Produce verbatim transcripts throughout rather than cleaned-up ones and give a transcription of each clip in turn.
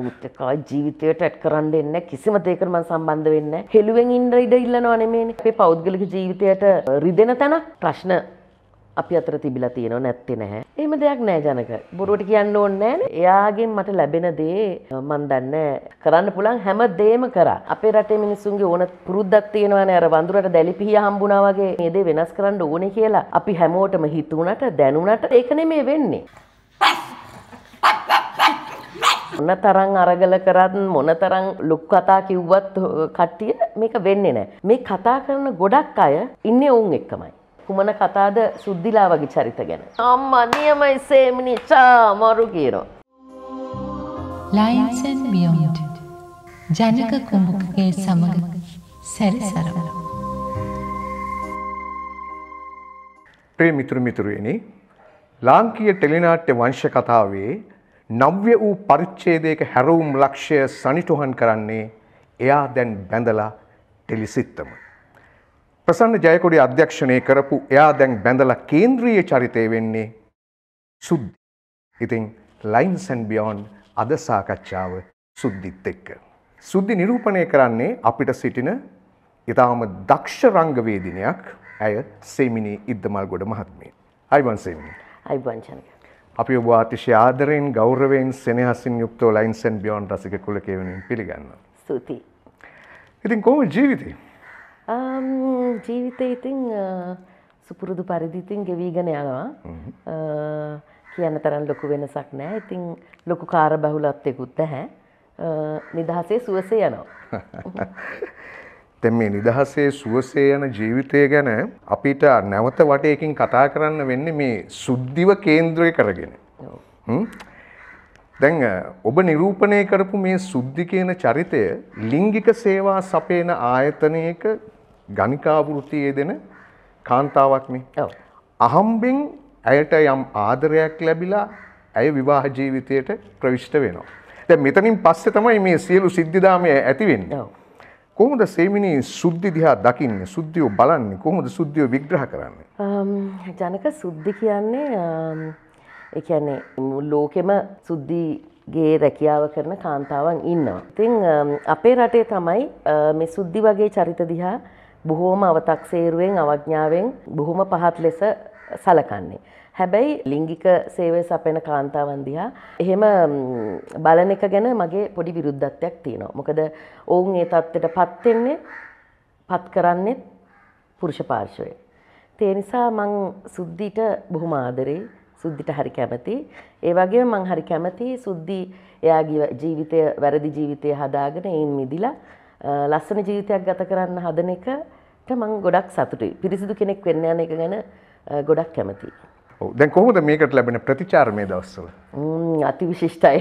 කවුරුත් එක්ක ජීවිතයට ඇඩ් කරන්න දෙන්නේ කිසිම දෙයකට මම සම්බන්ධ වෙන්නේ නැහැ. හෙළුවෙන් ඉන්න ඉඩ ඉල්ලනවා නෙමෙයිනේ. අපේ පෞද්ගලික ජීවිතයට රිදෙන තැන ප්‍රශ්න අපි අතර තිබිලා තියෙනව නැත්තේ නැහැ. එහෙම දෙයක් නෑ ජනක. බොරුවට කියන්න ඕනේ නෑනේ. එයාගෙන් මට ලැබෙන දේ මම දන්නේ කරන්න පුළුවන් හැම දෙයක්ම කරා. අපේ රටේ මිනිස්සුන්ගේ ඕන පුරුද්දක් තියෙනවානේ අර වඳුරට දැලිපිහිය හම්බුණා වගේ මේ දේ වෙනස් කරන්න ඕනේ කියලා. අපි හැමෝටම හිතුණට දැනුණට ඒක නෙමෙයි වෙන්නේ. මොන තරම් අරගල කරත් මොන තරම් ලොකු කතා කිව්වත් කට්ටිය මේක වෙන්නේ නැහැ. මේ කතා කරන ගොඩක් අය ඉන්නේ වුන් එක්කමයි. කුමන කතාද සුද්ධිලා වගේ චරිත ගැන. අම්මා නියමයි සේමිනි චා මරු කියනවා. Lines and Beyond ජනක කුඹුකගේ සමග සැරිසරමු. ප්‍රිය මිතුරු මිතුරියනි, ලාංකීය ටෙලිනාට්‍ය වංශ කතාවේ නව්‍ය වූ පරිච්ඡේදයක හැරවුම් ලක්ෂ්‍ය සනිටුහන් කරන්නේ එයා දැන් බැඳලා ටෙලිසිත්තම. ප්‍රසන්න ජයකොඩි අධ්‍යක්ෂණය කරපු එයා දැන් බැඳලා කේන්ද්‍රීය චරිතය වෙන්නේ සුද්ධි. ඉතින් Lines and Beyond අද සාකච්ඡාව සුද්ධිත් එක්ක. සුද්ධි නිරූපණය කරන්නේ අපිට සිටින ඊටාම දක්ෂ රංගවේදිනියක් ඇය සෙමිනි ඉද්දමල්ගොඩ මහත්මිය. අයිබන් සෙමිනි. අයිබන් ජනක. අපි ඔබ අතිශය ආදරයෙන් ගෞරවයෙන් සෙනෙහසින් යුක්තව Lines and Beyond රසික කුලකේ වෙනින් පිළිගන්නවා. ස්තුතියි. ඉතින් කොහොමද ජීවිතේ? um ජීවිතේ ඉතින් සුපුරුදු පරිදි ඉතින් ගෙවිගෙන යනවා. කියන්න තරම් ලොකු වෙනසක් නැහැ. ඉතින් ලොකු කාර්යබහුලත්වයකුත් නැහැ. නිදහසේ සුවසේ යනවා. දැන් මේ නිදහසේ සුවසේ යන ජීවිතය ගැන අපිට නැවත වටේකින් කතා කරන්න වෙන්නේ මේ සුද්ධිව කේන්ද්‍රය කරගෙන. දැන් ඔබ නිරූපණය කරපු මේ සුද්ධි කියන චරිතය ලිංගික සේවා සපයන ආයතනයක ගණිකා වෘත්තියේ දෙන කාන්තාවක් නේ. ඔව්. අහම්බෙන් ඇයට යම් ආදරයක් ලැබිලා ඇය විවාහ ජීවිතයට ප්‍රවිෂ්ඨ වෙනවා. දැන් මෙතනින් පස්සේ තමයි මේ සියලු සිද්ධිදාමය ඇති වෙන්නේ. ඔව්. කොහොමද සෙමිනි සුද්ධි දිහා දකින්නේ? සුද්ධිය බලන්නේ කොහොමද? සුද්ධිය විග්‍රහ කරන්නේ? ජනක සුද්ධි කියන්නේ ඒ කියන්නේ ලෝකෙම සුද්ධිගේ රැකියාව කරන කාන්තාවන් ඉන්නවා. ඉතින් අපේ රටේ තමයි මේ සුද්ධි වගේ චරිත දිහා බොහෝම අව탁සේරුවෙන් අවඥාවෙන් බොහොම පහත් ලෙස සලකන්නේ. හැබැයි ලිංගික සේවය සපයන කාන්තාවන් දිහා එහෙම බලන එක ගැන මගේ පොඩි විරුද්ධත්වයක් තියෙනවා. මොකද ඔවුන් ඒ தත්ත්වයට පත් වෙන්නේ පත් කරන්නේ පුරුෂ පාර්ශවයෙන්. ඒ නිසා මං සුද්ධිට බොහොම ආදරෙයි. සුද්ධිට හරි කැමතියි. ඒ වගේම මං හරි කැමතියි සුද්ධි එයාගේ ජීවිතය වැරදි ජීවිතය හදාගෙන ඒන් මිදිලා ලස්සන ජීවිතයක් ගත කරන්න හදන එකට මං ගොඩක් සතුටුයි. පිරිසිදු කෙනෙක් වෙන්න යන එක ගැන ගොඩක් කැමතියි. ඔව්. දැන් කොහොමද මේකට ලැබෙන ප්‍රතිචාර මේ දවස්වල? ම්ම් අති විශිෂ්ටයි.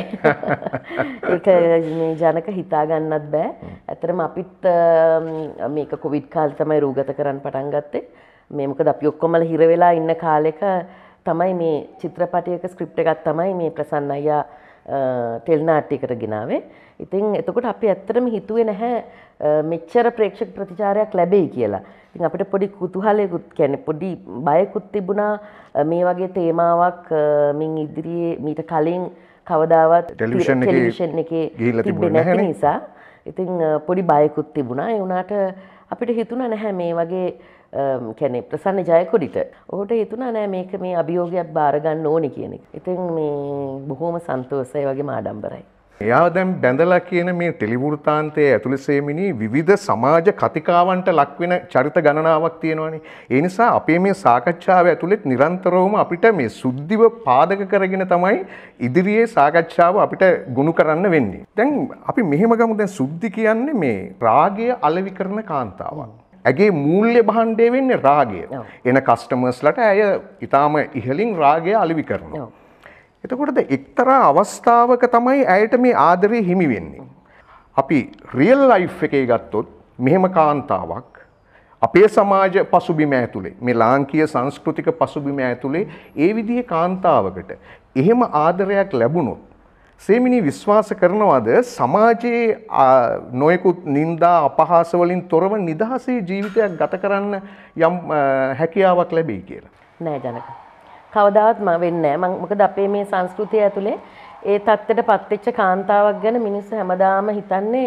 ඒක මේ ජනක හිතා ගන්නත් බෑ. ඇත්තටම අපිත් මේක කොවිඩ් කාලේ තමයි රූගත කරන්න පටන් ගත්තේ. මේ මොකද අපි ඔක්කොමලා හිර වෙලා ඉන්න කාලෙක තමයි මේ චිත්‍රපටයක ස්ක්‍රිප්ට් එකක් තමයි මේ ප්‍රසන්න අයියා ටෙලිනාට්‍යයකට ගෙනාවේ. ඉතින් එතකොට අපි ඇත්තටම හිතුවේ නැහැ මෙච්චර ප්‍රේක්ෂක ප්‍රතිචාරයක් ලැබෙයි කියලා. ඉතින් අපිට පොඩි කුතුහලයකුත් කියන්නේ පොඩි බයකුත් තිබුණා මේ වගේ තේමාවක් මින් ඉදිරියේ මීට කලින් කවදාවත් ටෙලිවිෂන් එකේ තිබෙන්නේ නැති නිසා. ඉතින් පොඩි බයකුත් තිබුණා. ඒ වුණාට අපිට හිතුණා නැහැ මේ වගේ කියන්නේ ප්‍රසන්න ජයකොඩිට ඔහුට හිතුණා නෑ මේක මේ අභියෝගයක් බාර ගන්න ඕනේ කියන එක. ඉතින් මේ බොහොම සන්තෝෂයි වගේම ආඩම්බරයි. එයා දැන් බැඳලා කියන මේ ටෙලිවෘත්තාන්තයේ ඇතුළේ සෙමිනි විවිධ සමාජ කතිකාවන්ට ලක් වෙන චරිත ගණනාවක් තියෙනවානේ. ඒ නිසා අපේ මේ සාකච්ඡාව ඇතුළෙත් නිරන්තරවම අපිට මේ සුද්ධිව පාදක කරගෙන තමයි ඉදිරියේ සාකච්ඡාව අපිට ගොනු කරන්න වෙන්නේ. දැන් අපි මෙහෙම ගමු. දැන් සුද්ධි කියන්නේ මේ රාගය අලෙවි කරන කාන්තාවක්. ඇගේ මූල්‍ය භාණ්ඩය වෙන්නේ රාගය. එන කස්ටමර්ස්ලට ඇය ඊටාම ඉහළින් රාගය අලෙවි කරනවා. එතකොටද එක්තරා අවස්ථාවක තමයි ඇයට මේ ආදරය හිමි වෙන්නේ. අපි රියල් ලයිෆ් එකේ ගත්තොත් මෙහෙම කාන්තාවක් අපේ සමාජ පසුබිම ඇතුලේ මේ ලාංකීය සංස්කෘතික පසුබිම ඇතුලේ ඒ විදිහේ කාන්තාවකට එහෙම ආදරයක් ලැබුණොත් සෙමිනි විශ්වාස කරනවාද සමාජයේ නොයෙකුත් නිന്ദා අපහාස වලින් තොරව නිදහසේ ජීවිතයක් ගත කරන්න යම් හැකියාවක් ලැබෙයි කියලා? නෑ ජනක. කවදාවත් මම වෙන්නේ නැහැ. මම මොකද අපේ මේ සංස්කෘතිය ඇතුලේ ඒ தත්තටපත් වෙච්ච කාන්තාවක් ගැන මිනිස්සු හැමදාම හිතන්නේ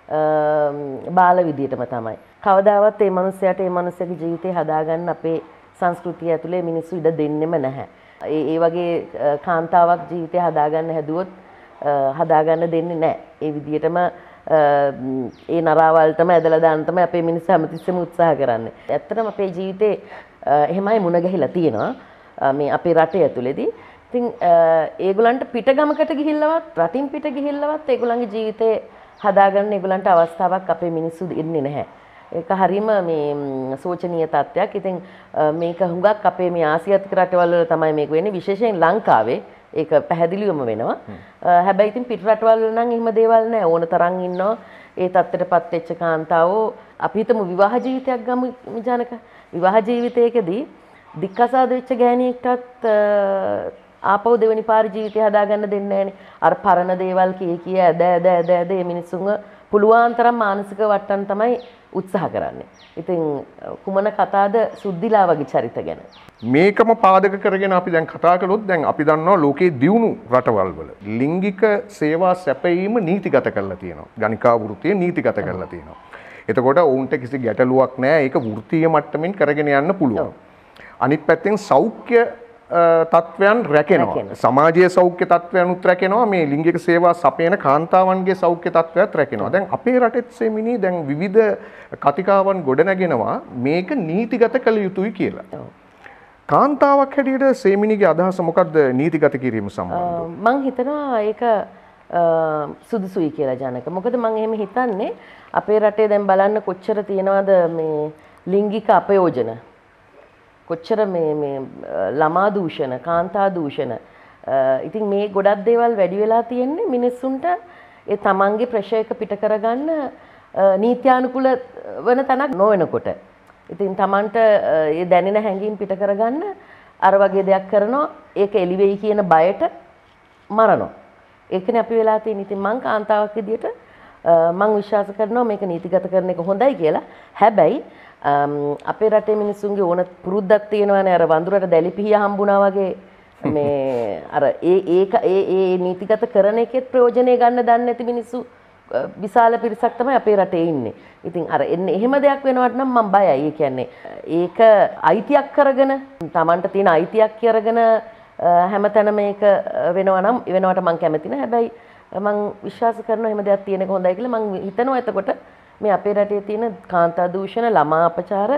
බාල විදියටම තමයි. කවදාවත් මේ මිනිස්සයාට මේ මිනිස්සගේ ජීවිතේ හදාගන්න අපේ සංස්කෘතිය ඇතුලේ මිනිස්සු ඉඩ දෙන්නෙම නැහැ. ඒ ඒ වගේ කාන්තාවක් ජීවිතේ හදාගන්න හැදුවොත් හදාගන්න දෙන්නේ නැහැ. ඒ විදියටම ඒ නරාවල්ටම ඇදලා දාන්න තමයි අපේ මිනිස්සු හැමතිස්සෙම උත්සාහ කරන්නේ. ඇත්තටම අපේ ජීවිතේ එහෙමයි මුණ ගැහිලා තියෙනවා. මේ අපේ රටේ ඇතුලේදී. ඉතින් ඒගොල්ලන්ට පිටගමකට ගිහිල්ලවත් රටින් පිට ගිහිල්ලවත් ඒගොල්ලන්ගේ ජීවිතේ හදාගන්න ඒගොල්ලන්ට අවස්ථාවක් අපේ මිනිස්සු දෙන්නේ නැහැ. ඒක හරීම මේ සෝචනීය තත්ත්වයක්. ඉතින් මේක හුඟක් අපේ මේ ආසියාතික රටවල් වල තමයි මේක වෙන්නේ. විශේෂයෙන් ලංකාවේ ඒක පැහැදිලිවම වෙනවා. හැබැයි ඉතින් පිට රටවල් වල නම් එහෙම දේවල් නැහැ. ඕන තරම් ඉන්නවා. ඒ තත්ත්වයටපත් වෙච්ච කාන්තාවෝ අපි හිතමු විවාහ ජීවිතයක් ගමු ජනක. විවාහ ජීවිතයකදී දික්කසාද වෙච්ච ගෑණියෙක්ටත් ආපහු දෙවෙනි පාර ජීවිතය හදාගන්න දෙන්නේ නැහනේ. අර පරණ දේවල් කී කී ඇද ඇද ඇද ඇද මේ මිනිස්සුන්ව පුළුවන් තරම් මානසික වට්ටම් තමයි උත්සාහ කරන්නේ. ඉතින් කුමන කතාවද සුද්ධිලා වගේ චරිත ගැන. මේකම පාදක කරගෙන අපි දැන් කතා කළොත් දැන් අපි දන්නවා ලෝකයේ දියුණු රටවල් වල ලිංගික සේවා සැපයීම නීතිගත කරලා තියෙනවා. ගණිකා වෘත්තිය නීතිගත කරලා තියෙනවා. එතකොට ඔවුන්ට කිසි ගැටලුවක් නැහැ. ඒක වෘත්තීය මට්ටමින් කරගෙන යන්න පුළුවන්. අනිත් පැත්තෙන් සෞඛ්‍ය තත්වයන් රැකෙනවා. සමාජීය සෞඛ්‍ය තත්වයන්ුත් රැකෙනවා. මේ ලිංගික සේවා සපයන කාන්තාවන්ගේ සෞඛ්‍ය තත්වයත් රැකෙනවා. දැන් අපේ රටෙත් සෙමිනි දැන් විවිධ කතිකාවන් ගොඩනගෙනවා මේක නීතිගත කළ යුතුයි කියලා. කාන්තාවක් හැටියට සෙමිනිගේ අදහස මොකක්ද නීතිගත කිරීම සම්බන්ධව? මම හිතනවා ඒක සුදුසුයි කියලා ජනක. මොකද මම එහෙම හිතන්නේ අපේ රටේ දැන් බලන්න කොච්චර තියෙනවද මේ ලිංගික අපයෝජන. කොච්චර මේ මේ ළමා දූෂණ, කාන්තා දූෂණ. ඉතින් මේ ගොඩක් දේවල් වැඩි වෙලා තියෙන්නේ මිනිස්සුන්ට ඒ තමන්ගේ ප්‍රෙෂර් එක පිට කරගන්න නීත්‍යානුකූල වෙන තැනක් නොවනකොට. ඉතින් තමන්ට ඒ දැනෙන හැඟීම් පිට කරගන්න අර වගේ දෙයක් කරනවා. ඒක එළි වෙයි කියන බයට මරනවා. ඒකනේ අපි වෙලා තියෙන්නේ. ඉතින් මං කාන්තාවක් විදියට මං විශ්වාස කරනවා මේක නීතිගත කරන එක හොඳයි කියලා. හැබැයි අපේ රටේ මිනිස්සුන්ගේ ඕන පුරුද්දක් තියෙනවානේ අර වඳුරට දැලිපිහිය හම්බුණා වගේ මේ අර ඒ ඒක ඒ ඒ නීතිගත කරන එකෙත් ප්‍රයෝජනෙ ගන්න දන්නේ නැති මිනිස්සු විශාල පිරිසක් තමයි අපේ රටේ ඉන්නේ. ඉතින් අර එන්නේ එහෙම දෙයක් වෙනවට නම් මම බයයි. ඒ කියන්නේ ඒක අයිතියක් කරගෙන Tamanට තියෙන අයිතියක් කරගෙන හැමතැනම මේක වෙනවා නම් වෙනවට මම කැමති නැහැ. හැබැයි මම විශ්වාස කරනවා එහෙම දෙයක් තියෙන එක හොඳයි කියලා. මම හිතනවා එතකොට මේ අපේ රටේ තියෙන කාන්තා දූෂණ ළමා අපචාර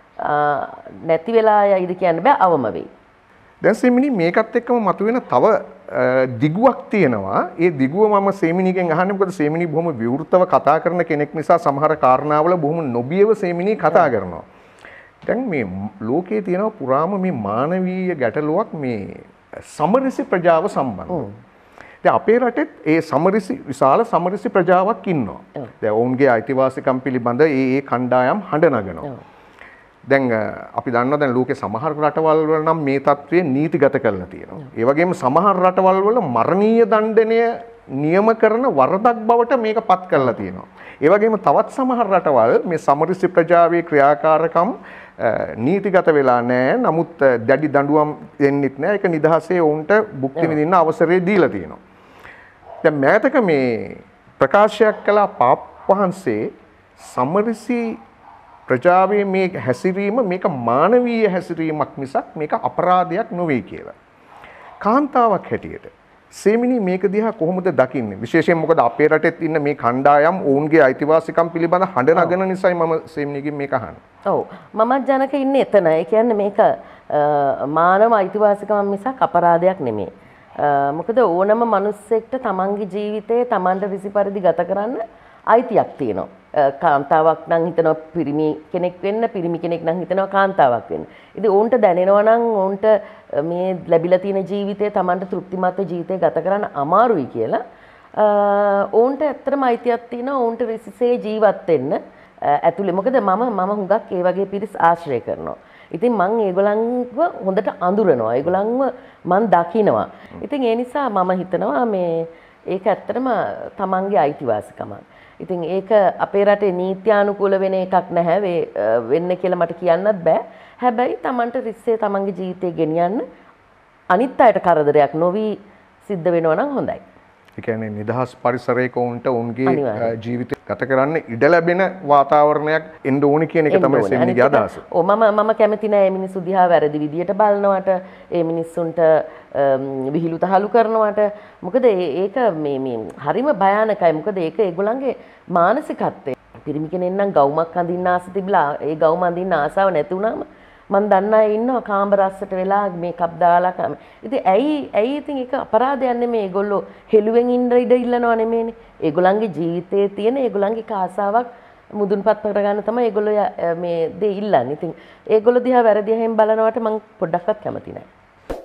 නැති වෙලා යයිද කියන්න බෑ අවම වෙයි. දැන් සෙමිනි මේකත් එක්කම මතුවෙන තව දිගුවක් තියෙනවා. ඒ දිගුව මම සෙමිනිගෙන් අහන්නේ මොකද සෙමිනි බොහොම විවෘතව කතා කරන කෙනෙක් නිසා සමහර කාරණාවල බොහොම නොබියව සෙමිනි කතා කරනවා. දැන් මේ ලෝකයේ තියෙන පුරාම මේ මානවීය ගැටලුවක් මේ සමරිසි ප්‍රජාව සම්බන්ධව. දැන් අපේ රටෙත් ඒ සමරිසි විශාල සමරිසි ප්‍රජාවක් ඉන්නවා. දැන් ඔවුන්ගේ අයිතිවාසිකම් පිළිබඳ ඒ ඒ කණ්ඩායම් හඬ නගනවා. දැන් අපි දන්නවා දැන් ලෝකේ සමහර රටවල් වල නම් මේ තත්ත්වය නීතිගත කරලා තියෙනවා. ඒ වගේම සමහර රටවල් වල මරණීය දණ්ඩනය නියම කරන වරදක් බවට මේක පත් කරලා තියෙනවා. ඒ වගේම තවත් සමහර රටවල් මේ සමරිසි ප්‍රජාවේ ක්‍රියාකාරකම් නීතිගත වෙලා නැහැ. නමුත් දැඩි දඬුවම් දෙන්නෙත් නැහැ. ඒක නිදහසේ වුන්ට භුක්ති විඳින්න අවසරය දීලා තියෙනවා. දැන් මෑතක මේ ප්‍රකාශයක් කළ පාප් වහන්සේ සමරිසි ප්‍රජාවේ මේ හැසිරීම මේක මානවීය හැසිරීමක් මිසක් මේක අපරාධයක් නොවේ කියලා. කාන්තාවක් හැටියට සෙමිනි මේක දිහා කොහොමද දකින්නේ? විශේෂයෙන් මොකද අපේ රටෙත් ඉන්න මේ කණ්ඩායම් ඔවුන්ගේ අයිතිවාසිකම් පිළිබඳ හඬ නගන නිසායි මම සෙමිනිගෙන් මේක අහන්නේ. ඔව්. මමත් ජනක ඉන්නේ එතන. ඒ කියන්නේ මේක මානව අයිතිවාසිකම් මිසක් අපරාධයක් නෙමෙයි. මොකද ඕනම මිනිස්සෙක්ට තමන්ගේ ජීවිතේ තමන්ට රිසි පරිදි ගත කරන්න අයිතියක් තියෙනවා. කාන්තාවක් නම් හිතනවා පිරිමි කෙනෙක් වෙන්න, පිරිමි කෙනෙක් නම් හිතනවා කාන්තාවක් වෙන්න. ඉතින් ඕන්ට දැනෙනවා නම් ඕන්ට මේ ලැබිලා තියෙන ජීවිතය Tamanට තෘප්තිමත් ජීවිතය ගත කරන්න අමාරුයි කියලා ඕන්ට ඇත්තටම අයිතියක් තියෙනවා. ඕන්ට රිසිසේ ජීවත් වෙන්න ඇතුලේ. මොකද මම මම හුඟක් ඒ වගේ පිරිස් ආශ්‍රය කරනවා. ඉතින් මම ඒගොල්ලන්ව හොඳට අඳුරනවා. ඒගොල්ලන්ව මම දකිනවා. ඉතින් ඒ නිසා මම හිතනවා මේ ඒක ඇත්තටම Tamanගේ අයිතිවාසිකමක්. ඉතින් ඒක අපේ රටේ නීත්‍යානුකූල වෙන එකක් නැහැ වෙන්න කියලා මට කියන්නත් බෑ. හැබැයි Tamanට රිස්සේ Tamanගේ ජීවිතේ ගෙනියන්න අනිත් අයට කරදරයක් නොවි සිද්ධ වෙනවා නම් හොඳයි. ඒ කියන්නේ නිදහස් පරිසරයක උන්ට උන්ගේ ජීවිතය ගත කරන්න ඉඩ ලැබෙන වාතාවරණයක් එන්න ඕනේ කියන එක තමයි සෙමිනිගේ අදහස. ඔව් මම මම කැමති නෑ මේ මිනිස්සු දිහා වැරදි විදියට බලනවට, ඒ මිනිස්සුන්ට විහිළු තහළු කරනවට. මොකද ඒක මේ මේ හරිම භයානකයි. මොකද ඒක ඒගොල්ලන්ගේ මානසිකත්වය. පිරිමි කෙනෙක් නම් ගවුමක් අඳින්න ආස තිබිලා ඒ ගවුම අඳින්න ආසාව නැති වුණාම මම දන්න අය ඉන්නවා කාමරස්සට වෙලා මේකප් දාලා කම. ඉතින් ඇයි ඇයි ඉතින් ඒක අපරාධයක් නෙමෙයි. ඒගොල්ලෝ හෙළුවෙන් ඉන්න ඉඩ ඉල්ලනවා නෙමෙයිනේ. ඒගොල්ලන්ගේ ජීවිතයේ තියෙන ඒගොල්ලන්ගේ කාසාවක් මුදුන්පත් කරගන්න තමයි ඒගොල්ලෝ මේ දේ ඉල්ලන්නේ. ඉතින් ඒගොල්ලෝ දිහා වැරදි හැම බලනවට මම පොඩ්ඩක්වත් කැමති නැහැ.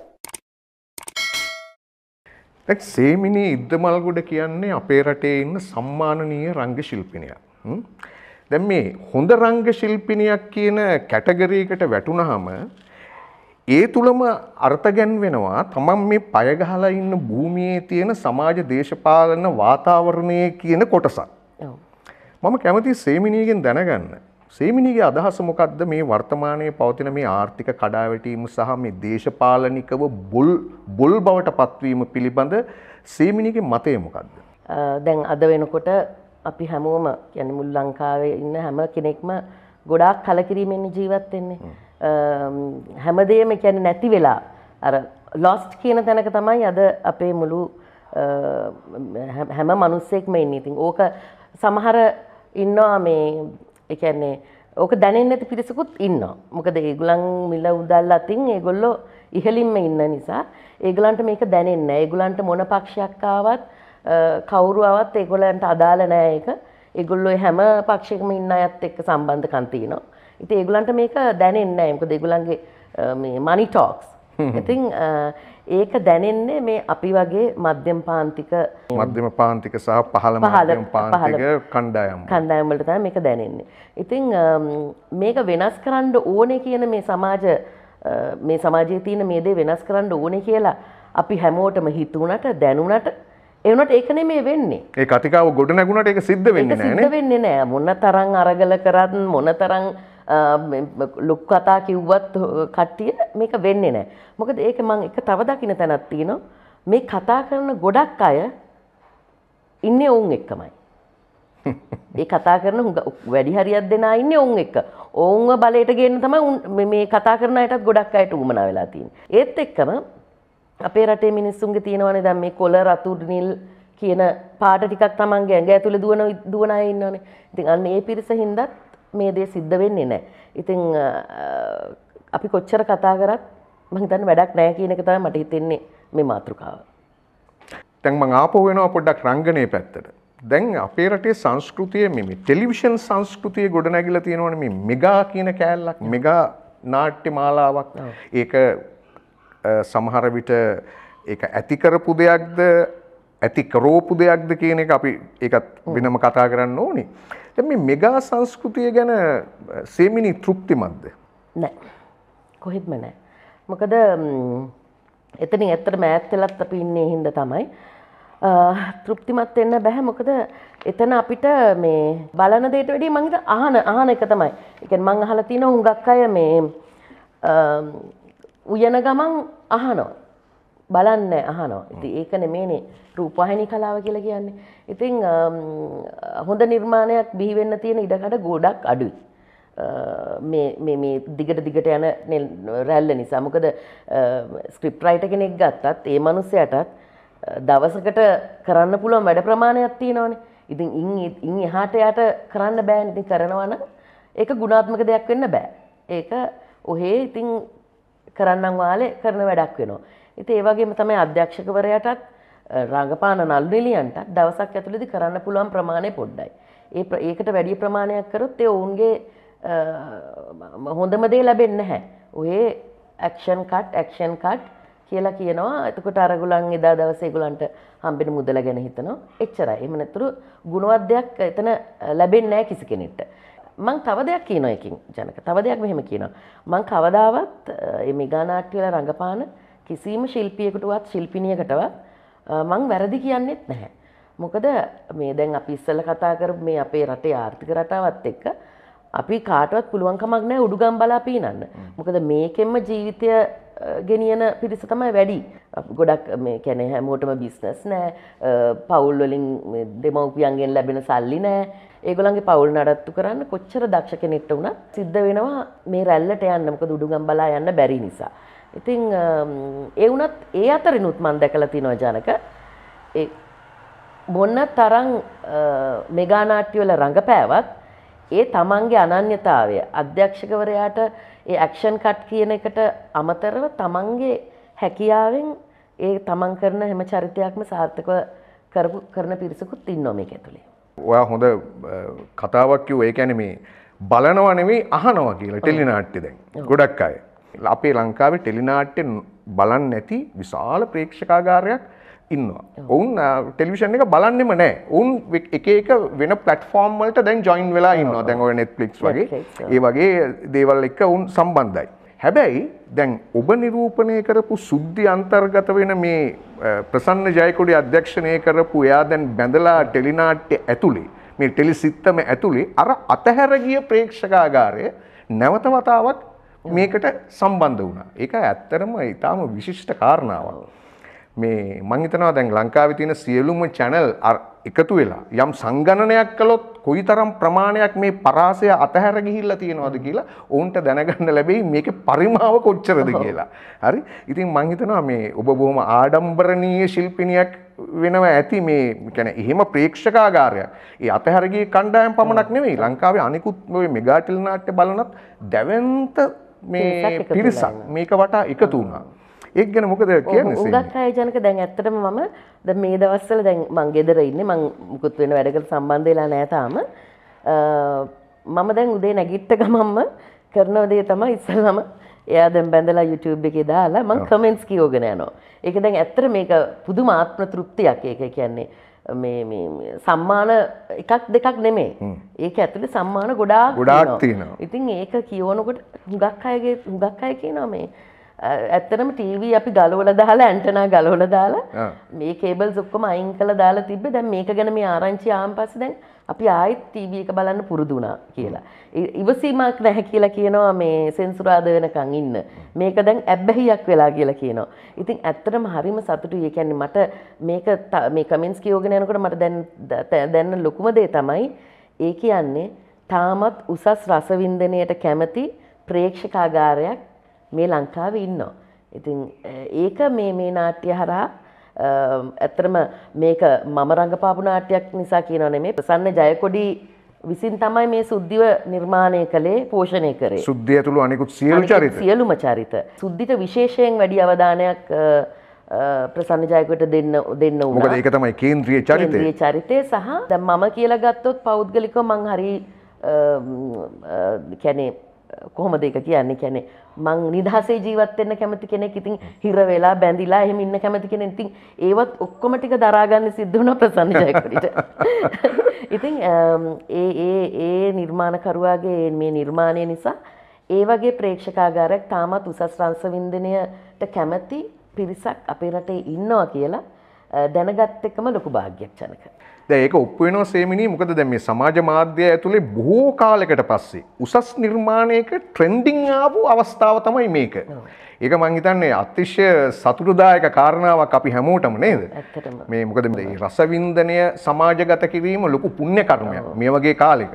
එක් සේමිනි ඉද්දමල්ගොඩ කියන්නේ අපේ රටේ ඉන්න සම්මානනීය රංග ශිල්පිනියක්. දැන් මේ හොඳ රංග ශිල්පිනියක් කියන කැටගරියකට වැටුනහම ඒ තුලම අර්ථ ගැන්වෙනවා තමන් මේ පය ගහලා ඉන්න භූමියේ තියෙන සමාජ දේශපාලන වාතාවරණයේ කියන කොටසක්. මම කැමතියි සේමිනියගෙන් දැනගන්න. සේමිනිගේ අදහස මොකක්ද මේ වර්තමානයේ පවතින මේ ආර්ථික කඩාවැටීම සහ මේ දේශපාලනිකව බුල් බුල් බවට පත්වීම පිළිබඳ සේමිනිගේ මතය මොකක්ද? දැන් අද වෙනකොට අපි හැමෝම කියන්නේ මුළු ලංකාවේ ඉන්න හැම කෙනෙක්ම ගොඩාක් කලකිරීමෙන් ජීවත් වෙන්නේ. හැමදේම කියන්නේ නැති වෙලා අර lost කියන තැනක තමයි අද අපේ මුළු හැම මිනිස්සෙක්ම ඉන්නේ. ඉතින් ඕක සමහර ඉන්නවා මේ ඒ කියන්නේ ඕක දැනෙන්නේ නැති පිරිසකුත් ඉන්නවා. මොකද ඒගොල්ලන් මිල උදල් අතින් ඒගොල්ලෝ ඉහළින්ම ඉන්න නිසා ඒගොල්ලන්ට මේක දැනෙන්නේ නැහැ. ඒගොල්ලන්ට මොන පක්ෂයක් ආවත් කවුරු ආවත් ඒගොල්ලන්ට අදාළ නැහැ ඒක. ඒගොල්ලෝ හැම පක්ෂයකම ඉන්න අයත් එක්ක සම්බන්ධකම් තියෙනවා. ඉතින් ඒගොල්ලන්ට මේක දැනෙන්නේ නැහැ. මොකද ඒගොල්ලන්ගේ මේ money talks. ඉතින් ඒක දැනෙන්නේ මේ අපි වගේ මධ්‍යම පාන්තික මධ්‍යම පාන්තික සහ පහළ මධ්‍යම පාන්තික කණ්ඩායම් කණ්ඩායම් වලට තමයි මේක දැනෙන්නේ. ඉතින් මේක වෙනස් කරන්න ඕනේ කියන මේ සමාජ මේ සමාජයේ තියෙන මේ දේ වෙනස් කරන්න ඕනේ කියලා අපි හැමෝටම හිතුණට දැනුණට ඒ වුණාට ඒක නෙමෙයි වෙන්නේ. ඒ කතිකාව ගොඩ නැගුණාට ඒක සිද්ධ වෙන්නේ නැහැ නේ. සිද්ධ වෙන්නේ නැහැ. මොන තරම් අරගල කරත් මොන තරම් ලොකු කතා කිව්වත් කට්ටිය මේක වෙන්නේ නැහැ. මොකද ඒක මම එක තව දකින්න තැනක් තියෙනවා. මේ කතා කරන ගොඩක් අය ඉන්නේ ඔවුන් එක්කමයි. ඒ කතා කරන වැඩි හරියක් දෙනා ඉන්නේ ඔවුන් එක්ක. ඔවුන්ව බලයට ගේන්න තමයි මේ කතා කරන අයටත් ගොඩක් අයට උවමනා වෙලා තියෙන්නේ. ඒත් එක්කම අපේ රටේ මිනිස්සුන්ගේ තියෙනවනේ දැන් මේ කොළ රතු නිල් කියන පාට ටිකක් Tamange ඇඟ ඇතුලේ දුවන දුවන අය ඉන්නවනේ. ඉතින් අන්න ඒ පිරිස හින්දා මේ දේ සිද්ධ වෙන්නේ නැහැ. ඉතින් අපි කොච්චර කතා කරත් මම හිතන්නේ වැඩක් නැහැ කියන එක තමයි මට හිතෙන්නේ මේ මාතෘකාව. දැන් මම ආපහු වෙනවා පොඩ්ඩක් රංගනයේ පැත්තට. දැන් අපේ රටේ සංස්කෘතිය මේ ටෙලිවිෂන් සංස්කෘතිය ගොඩනැගිලා තියෙනවනේ මේ මෙගා කියන කෑල්ලක් මෙගා නාට්‍ය මාලාවක්. ඒක සමහර විට ඒක ඇති කරපු දෙයක්ද ඇති කරෝපු දෙයක්ද කියන එක අපි ඒකත් වෙනම කතා කරන්න ඕනේ. දැන් මේ මෙගා සංස්කෘතිය ගැන සේමිනි තෘප්තිමත්ද? නෑ. කොහෙත්ම නෑ. මොකද එතනින් ඇත්තටම ඈත් වෙලත් අපි ඉන්නේ හින්දා තමයි තෘප්තිමත් වෙන්න බෑ. මොකද එතන අපිට මේ බලන දෙයට වැඩිය මං හිතා අහන අහන එක තමයි. ඒ කියන්නේ මං අහලා තියෙනවා හුඟක් අය මේ උයන ගමන් අහනවා. බලන්නේ අහනවා. ඉතින් ඒක නෙමෙයිනේ රූපවාහිනී කලාව කියලා කියන්නේ. ඉතින් හොඳ නිර්මාණයක් බිහි වෙන්න තියෙන ඉඩකඩ ගොඩක් අඩුයි. මේ මේ මේ දිගට දිගට යන රැල්ල නිසා. මොකද ස්ක්‍රිප්ට් රයිටර් කෙනෙක් ගත්තත් ඒ මනුස්සයාටත් දවසකට කරන්න පුළුවන් වැඩ ප්‍රමාණයක් තියෙනවානේ. ඉතින් ඉන් ඉන් එහාට යට කරන්න බෑනේ. ඉතින් කරනවා නම් ඒක ගුණාත්මක දෙයක් වෙන්න බෑ. ඒක ඔහේ ඉතින් කරන්නම් වාලේ කරන වැඩක් වෙනවා. ඉතින් ඒ වගේම තමයි අධ්‍යක්ෂකවරයාටත් රංගපාන නළු නිලියන්ටත් දවසක් ඇතුළතදී කරන්න පුළුවන් ප්‍රමාණය පොඩ්ඩයි. ඒ ඒකට වැඩි ප්‍රමාණයක් කරොත් ඒ ඔවුන්ගේ හොඳම දේ ලැබෙන්නේ නැහැ. ඔය ඇක්ෂන් කට් ඇක්ෂන් කට් කියලා කියනවා. එතකොට අරගොල්ලන් එදා දවසේ ඒගොල්ලන්ට හම්බෙන මුදල ගැන හිතනවා. එච්චරයි. එහෙම නැතුරු ගුණවත් දෙයක් එතන ලැබෙන්නේ නැහැ කිසි කෙනෙක්ට. මං තව දෙයක් කියනවා එකකින් ජනක. තව දෙයක් මෙහෙම කියනවා. මං කවදාවත් මේ මෙගා නාට්‍ය වල රංගපාන කිසිම ශිල්පියෙකුටවත් ශිල්පිනියකටවත් මං වැරදි කියන්නෙත් නැහැ. මොකද මේ දැන් අපි ඉස්සෙල්ලා කතා කරපු මේ අපේ රටේ ආර්ථික රටාවත් එක්ක අපි කාටවත් පුළුවන් කමක් නැහැ උඩුගම් බලා පීනන්න. මොකද මේකෙන්ම ජීවිතය ගෙනියන පිරිස තමයි වැඩි. ගොඩක් මේ කියන්නේ හැමෝටම බිස්නස් නැහැ. පවුල් වලින් දෙමව්පියන්ගෙන් ලැබෙන සල්ලි නැහැ. ඒගොල්ලන්ගේ පවුල් නඩත්තු කරන්න කොච්චර දක්ෂ කෙනෙක්ට වුණත් සිද්ධ වෙනවා මේ රැල්ලට යන්න. මොකද උඩුගම් බලා යන්න බැරි නිසා. ඉතින් ඒ වුණත් ඒ අතරිනුත් මම දැකලා තිනවා ජනක ඒ මොන තරම් මෙගා නාට්‍ය වල රංගපෑවත් ඒ තමන්ගේ අනන්‍යතාවය අධ්‍යක්ෂකවරයාට ඒ ඇක්ෂන් කට් කියන එකට අමතරව තමන්ගේ හැකියාවෙන් ඒ තමන් කරන හැම චරිතයක්ම සාර්ථකව කරපු කරන පිරිසකුත් ඉන්නවා මේක ඇතුලේ. ඔයා හොඳ කතාවක් කිව්වා. ඒ කියන්නේ මේ බලනවා නෙවෙයි අහනවා කියලා ටෙලි නාට්‍ය දැන්. ගොඩක් අය. අපේ ලංකාවේ ටෙලි නාට්‍ය බලන්නේ නැති විශාල ප්‍රේක්ෂකාගාරයක් ඉන්නවා. ඔවුන් ටෙලිවිෂන් එක බලන්නෙම නැහැ. ඔවුන් එක එක වෙන ප්ලැට්ෆෝම් වලට දැන් ජොයින් වෙලා ඉන්නවා. දැන් ඔය Netflix වගේ ඒ වගේ දේවල් එක්ක ඔවුන් සම්බන්ධයි. හැබැයි දැන් ඔබ නිරූපණය කරපු සුද්ධි අන්තර්ගත වෙන මේ ප්‍රසන්න ජයකොඩි අධ්‍යක්ෂණය කරපු එයා දැන් බැඳලා ටෙලි නාට්‍ය ඇතුලේ මේ ටෙලි සිත්තම ඇතුලේ අර අතහැර ගිය ප්‍රේක්ෂකාගාරය නැවත වතාවක් මේකට සම්බන්ධ වුණා. ඒක ඇත්තටම ඊටාම විශිෂ්ට කාරණාවක්. මේ මං හිතනවා දැන් ලංකාවේ තියෙන සියලුම channel එකතු වෙලා යම් සංගණනයක් කළොත් කොයිතරම් ප්‍රමාණයක් මේ පරාසය අතහැර ගිහිල්ලා තියෙනවද කියලා ඔවුන්ට දැනගන්න ලැබෙයි මේකේ පරිමාව කොච්චරද කියලා. හරි. ඉතින් මං හිතනවා මේ ඔබ බොහොම ආඩම්බරණීය ශිල්පිනියක් වෙනවා ඇති මේ කියන්නේ එහෙම ප්‍රේක්ෂකාගාරයක්. ඒ අතහැර ගිය කණ්ඩායම් පමණක් නෙවෙයි ලංකාවේ අනිකුත් මේ මෙගා ටෙලි නාට්‍ය බලනත් දැවැන්ත මේ පිරිසක් මේක වටා එකතු වුණා. ඒක ගැන මොකද කියන්නේ? උඟක් අය ජනක දැන් ඇත්තටම මම දැන් මේ දවස්වල දැන් මං ගෙදර ඉන්නේ මං මුකුත් වෙන වැඩකට සම්බන්ධ වෙලා නැහැ තාම. මම දැන් උදේ නැගිට ගමන්ම කරන දේ තමයි ඉස්සෙල්ලාම එයා දැන් බැඳලා YouTube එකේ දාලා මං කමෙන්ට්ස් කියවගෙන යනවා. ඒක දැන් ඇත්තට මේක පුදුම ආත්ම තෘප්තියක්. ඒක කියන්නේ මේ මේ සම්මාන එකක් දෙකක් නෙමෙයි. ඒක ඇතුලේ සම්මාන ගොඩාක් ගොඩාක් තියෙනවා. ඉතින් ඒක කියවනකොට හුඟක් අයගේ හුඟක් අය කියනවා මේ ඇත්තටම ටීවී අපි ගලවලා දාලා ඇන්ටනා ගලවලා දාලා මේ කේබල්ස් ඔක්කොම අයින් කරලා දාලා තිබ්බේ. දැන් මේක ගැන මේ ආරංචි ආවන් පස්සේ දැන් අපි ආයෙත් ටීවී එක බලන්න පුරුදු වුණා කියලා. ඉවසීමක් නැහැ කියලා කියනවා මේ සෙන්සුරාද වෙනකන් ඉන්න. මේක දැන් ඇබ්බැහියක් වෙලා කියලා කියනවා. ඉතින් ඇත්තටම හරිම සතුටුයි. ඒ කියන්නේ මට මේක මේ කමෙන්ට්ස් කියවගෙන යනකොට මට දැන් දැන් ලොකුම දේ තමයි ඒ කියන්නේ තාමත් උසස් රසවින්දනයට කැමති ප්‍රේක්ෂකාගාරයක් මේ ලංකාවේ ඉන්නවා. ඉතින් ඒක මේ මේ නාට්‍ය හරහා ඇත්තටම මේක මම රංගපාපු නාට්‍යයක් නිසා කියනව නෙමෙයි ප්‍රසන්න ජයකොඩි විසින් තමයි මේ සුද්ධිව නිර්මාණය කළේ පෝෂණය කරේ. සුද්ධිය ඇතුළු අනිකුත් සියලු චරිත. සියලුම චරිත. සුද්ධිට විශේෂයෙන් වැඩි අවධානයක් ප්‍රසන්න ජයකොඩිට දෙන්න දෙන්න වුණා. මොකද ඒක තමයි කේන්ද්‍රීය චරිතය. කේන්ද්‍රීය චරිතය සහ දැන් මම කියලා ගත්තොත් පෞද්ගලිකව මං හරි කියන්නේ කොහොමද ඒක කියන්නේ කියන්නේ මං නිදහසේ ජීවත් වෙන්න කැමති කෙනෙක්. ඉතින් හිර වෙලා බැඳිලා එහෙම ඉන්න කැමති කෙනෙක්. ඉතින් ඒවත් ඔක්කොම ටික දරා ගන්න සිද්ධ වුණා ප්‍රසන්න ජයකොඩිට. ඉතින් ඒ ඒ ඒ නිර්මාණකරුවාගේ මේ නිර්මාණය නිසා ඒ වගේ ප්‍රේක්ෂකාගාරයක් තාමත් උසස් රසවින්දනයට කැමති පිරිසක් අපේ රටේ ඉන්නවා කියලා දැනගත් එකම ලොකු භාග්යක් ජනක. දැන් ඒක ඔප්පු වෙනවා සේමිනී. මොකද දැන් මේ සමාජ මාධ්‍ය ඇතුලේ බොහෝ කාලයකට පස්සේ උසස් නිර්මාණයක ට්‍රෙන්ඩින් ආපු අවස්ථාව තමයි මේක. ඒක මං හිතන්නේ අතිශය සතුටුදායක කාරණාවක් අපි හැමෝටම නේද? ඇත්තටම. මේ මොකද මේ රසවින්දනය සමාජගත කිරීම ලොකු පුණ්‍ය කර්මයක් මේ වගේ කාලෙක.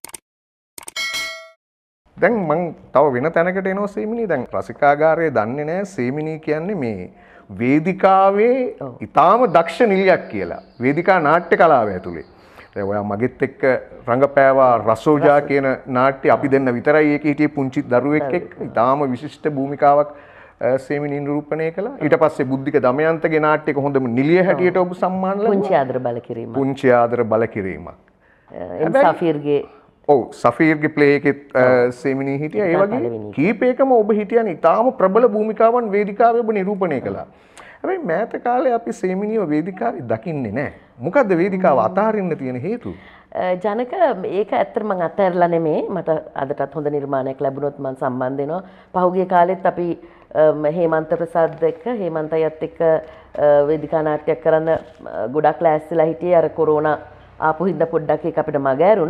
දැන් මං තව වෙන තැනකට එනවා සේමිනී. දැන් රසිකාගාරයේ දන්නේ නැහැ සේමිනී කියන්නේ මේ වේදිකාවේ ඉතාම දක්ෂ නිලියක් කියලා. වේදිකා නාට්‍ය කලාව ඇතුලේ. දැන් ඔයා මගෙත් එක්ක රංගපෑවා රසෝජා කියන නාට්‍ය අපි දෙන්න විතරයි ඒකේ හිටියේ පුංචි දරුවෙක් එක්ක. ඉතාම විශිෂ්ට භූමිකාවක් සේමිනී නිරූපණය කළා. ඊට පස්සේ බුද්ධික දමයන්තගේ නාට්‍යයක හොඳම නිලිය හැටියට ඔබ සම්මාන ලැබුවා. පුංචි ආදර බල කිරීමක්. පුංචි ආදර බල කිරීමක්. එම් සෆීර්ගේ ඔව් සෆීර්ගේ ප්ලේ එකෙත් සේමිනී හිටියා. ඒ වගේ කීපයකම ඔබ හිටියනේ. ඉතාම ප්‍රබල භූමිකාවන් වේදිකාවේ ඔබ නිරූපණය කළා. හැබැයි මෑත කාලේ අපි සේමිනියව වේදිකාවේ දකින්නේ නැහැ. මොකද්ද වේදිකාව අතහරින්න තියෙන හේතුව? ජනක ඒක ඇත්තට මම අතහැරලා නෙමෙයි. මට අදටත් හොඳ නිර්මාණයක් ලැබුණොත් මම සම්බන්ධ වෙනවා. පහුගිය කාලෙත් අපි හේමන්ත ප්‍රසාද් එක්ක හේමන්ත අයත් එක්ක වේදිකා නාට්‍යයක් කරන්න ගොඩක් ලෑස්තිලා හිටියේ. අර කොරෝනා ආපු හින්දා පොඩ්ඩක් ඒක අපිට මග ඇරුණා.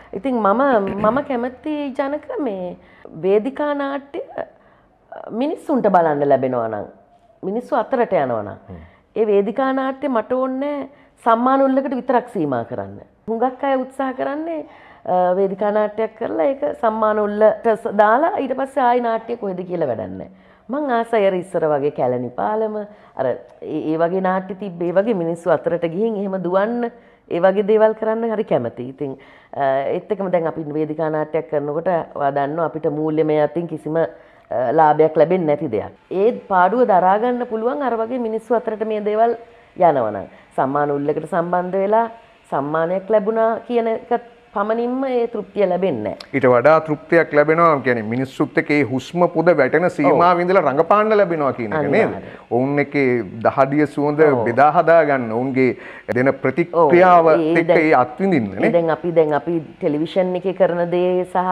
ඉතින් මම මම කැමති ජනක මේ වේදිකා නාට්‍ය මිනිස්සුන්ට බලන්න ලැබෙනවා නම් මිනිස්සු අතරට යනවා නම් ඒ වේදිකා නාට්‍ය මට ඕනේ සම්මාන උල්ලකට විතරක් සීමා කරන්න. හුඟක් අය උත්සාහ කරන්නේ වේදිකා නාට්‍යයක් කරලා ඒක සම්මාන උල්ලට දාලා ඊට පස්සේ ආයි නාට්‍ය කොහෙද කියලා වැඩක් නැහැ. මං ආසයි අර ඉස්සර වගේ කැලණි පාලම අර ඒ වගේ නාට්‍ය තිබ්බේ වගේ මිනිස්සු අතරට ගිහින් එහෙම දුවන්න ඒ වගේ දේවල් කරන්න හරි කැමතියි. ඉතින් ඒත් එක්කම දැන් අපි වේදිකා නාට්‍යයක් කරනකොට ඔයා දන්නවා අපිට මූල්‍යමය අතින් කිසිම ලාභයක් ලැබෙන්නේ නැති දෙයක්. ඒ පාඩුව දරා ගන්න පුළුවන් අර වගේ මිනිස්සු අතරට මේ දේවල් යනවනම් සම්මාන උල්ලකට සම්බන්ධ වෙලා සම්මානයක් ලැබුණා කියන එක පමණින්ම ඒ තෘප්තිය ලැබෙන්නේ නැහැ. ඊට වඩා තෘප්තියක් ලැබෙනවා කියන්නේ මිනිස්සුත් එක්ක ඒ හුස්ම පුද වැටෙන සීමාව ඉඳලා රඟපාන්න ලැබෙනවා කියන එක නේද? ඔවුන් එක්කේ දහදිය සුවඳ බෙදා හදා ගන්න ඔවුන්ගේ දෙන ප්‍රතික්‍රියාව එක්ක ඒ අත්විඳින්න නේ. දැන් අපි දැන් අපි ටෙලිවිෂන් එකේ කරන දේ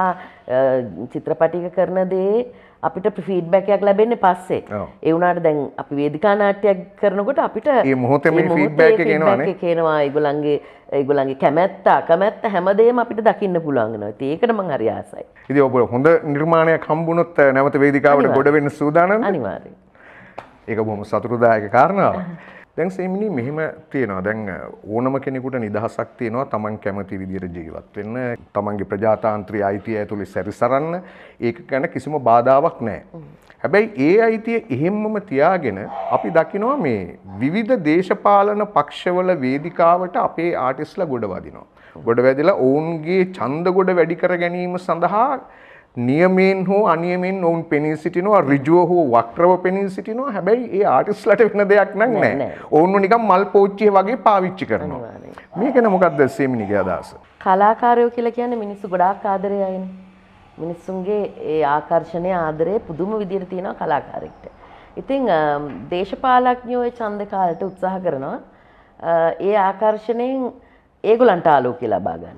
සහ චිත්‍රපටික කරන දේ අපිට ෆීඩ්බැක් එකක් ලැබෙන්නේ පස්සේ. ඒ වුණාට දැන් අපි වේදිකා නාට්‍යයක් කරනකොට අපිට මේ මොහොතේම ෆීඩ්බැක් එක එනවා නේ. ඒක එනවා ඒගොල්ලන්ගේ ඒගොල්ලන්ගේ කැමැත්ත අකමැත්ත හැමදේම අපිට දකින්න පුළුවන් වෙනවා. ඉතින් ඒකට මම හරි ආසයි. ඉතින් ඔබ හොඳ නිර්මාණයක් හම්බුනොත් නැවත වේදිකාවට ගොඩ වෙන්න සූදානම්ද? අනිවාර්යයෙන්. ඒක බොහොම සතුටුදායක කාරණාවක්. දැන් සෙමිනි මෙහෙම තියෙනවා. දැන් ඕනම කෙනෙකුට නිදහසක් තියෙනවා තමන් කැමති විදිහට ජීවත් වෙන්න, තමන්ගේ ප්‍රජාතාන්ත්‍රීය අයිතිය ඇතුළේ සැරිසරන්න. ඒක ගැන කිසිම බාධාවක් නැහැ. හැබැයි ඒ අයිතිය එහෙම්මම තියාගෙන අපි දකිනවා මේ විවිධ දේශපාලන පක්ෂවල වේදිකාවට අපේ ආටිස්ලා ගොඩ වදිනවා. ගොඩ වැදිලා ඔවුන්ගේ ඡන්ද ගොඩ වැඩි කර ගැනීම සඳහා නියමයෙන් හෝ අනියමයෙන් ඔවුන් පෙනී සිටිනවා, ඍජුව හෝ වක්‍රව පෙනී සිටිනවා. හැබැයි ඒ ආටිස්ලාට වෙන දෙයක් නම් නැහැ. ඔවුන්ව නිකන් මල් පෝච්චිය වගේ පාවිච්චි කරනවා. මේක නේ මොකක්ද සෙමිනිගේ අදහස? කලාකාරයෝ කියලා කියන්නේ මිනිස්සු ගොඩාක් ආදරේ අයනේ. මිනිස්සුන්ගේ ඒ ආකර්ෂණය ආදරේ පුදුම විදියට තියෙනවා කලාකාරයෙක්ට. ඉතින් දේශපාලඥයෝ ඒ ඡන්ද කාලට උත්සාහ කරනවා ඒ ආකර්ෂණයෙන් ඒගොල්ලන්ට ආලෝකය ලබා ගන්න.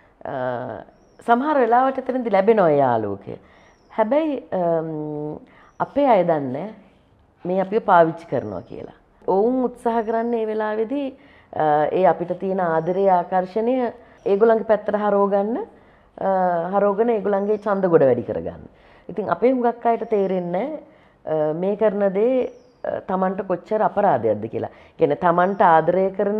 සමහර වෙලාවට එතනදි ලැබෙනවා ඒ ආලෝකය. හැබැයි අපේ අය දන්නේ මේ අපිව පාවිච්චි කරනවා කියලා. ඔවුන් උත්සාහ කරන්නේ මේ වෙලාවේදී ඒ අපිට තියෙන ආදරේ ආකර්ෂණය ඒගොල්ලන්ගේ පැත්තට හරව ගන්න හරෝගන ඒගොල්ලන්ගේ ඡන්ද ගොඩ වැඩි කරගන්න. ඉතින් අපේ හුඟක් අයට තේරෙන්නේ මේ කරන දේ තමන්ට කොච්චර අපරාධයක්ද කියලා. කියන්නේ තමන්ට ආදරය කරන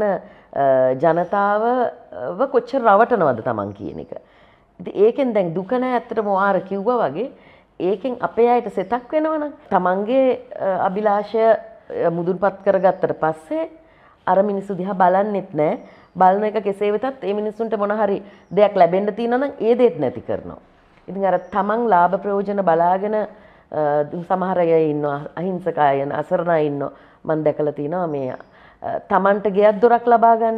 ජනතාවව කොච්චර රවටනවද තමන් කියන එක. ඉතින් ඒකෙන් දැන් දුක නැහැ ඇත්තටම වාර කිව්වා වගේ ඒකෙන් අපේ අයට සෙතක් වෙනවනම් තමන්ගේ අභිලාෂය මුදුන්පත් කරගත්තට පස්සේ අර මිනිස්සු දිහා බලන්නෙත් නැහැ. බලන එක කෙසේ වෙතත් ඒ මිනිස්සුන්ට මොන හරි දෙයක් ලැබෙන්න තියෙනවා නම් ඒ දෙයක් නැති කරනවා. ඉතින් අර තමන් ලාභ ප්‍රයෝජන බලාගෙන සමහර අය ඉන්නවා අහිංසක අය අසරණ අය ඉන්නවා. මම දැකලා තිනවා මේ තමන්ට ගෙයක් දොරක් ලබා ගන්න.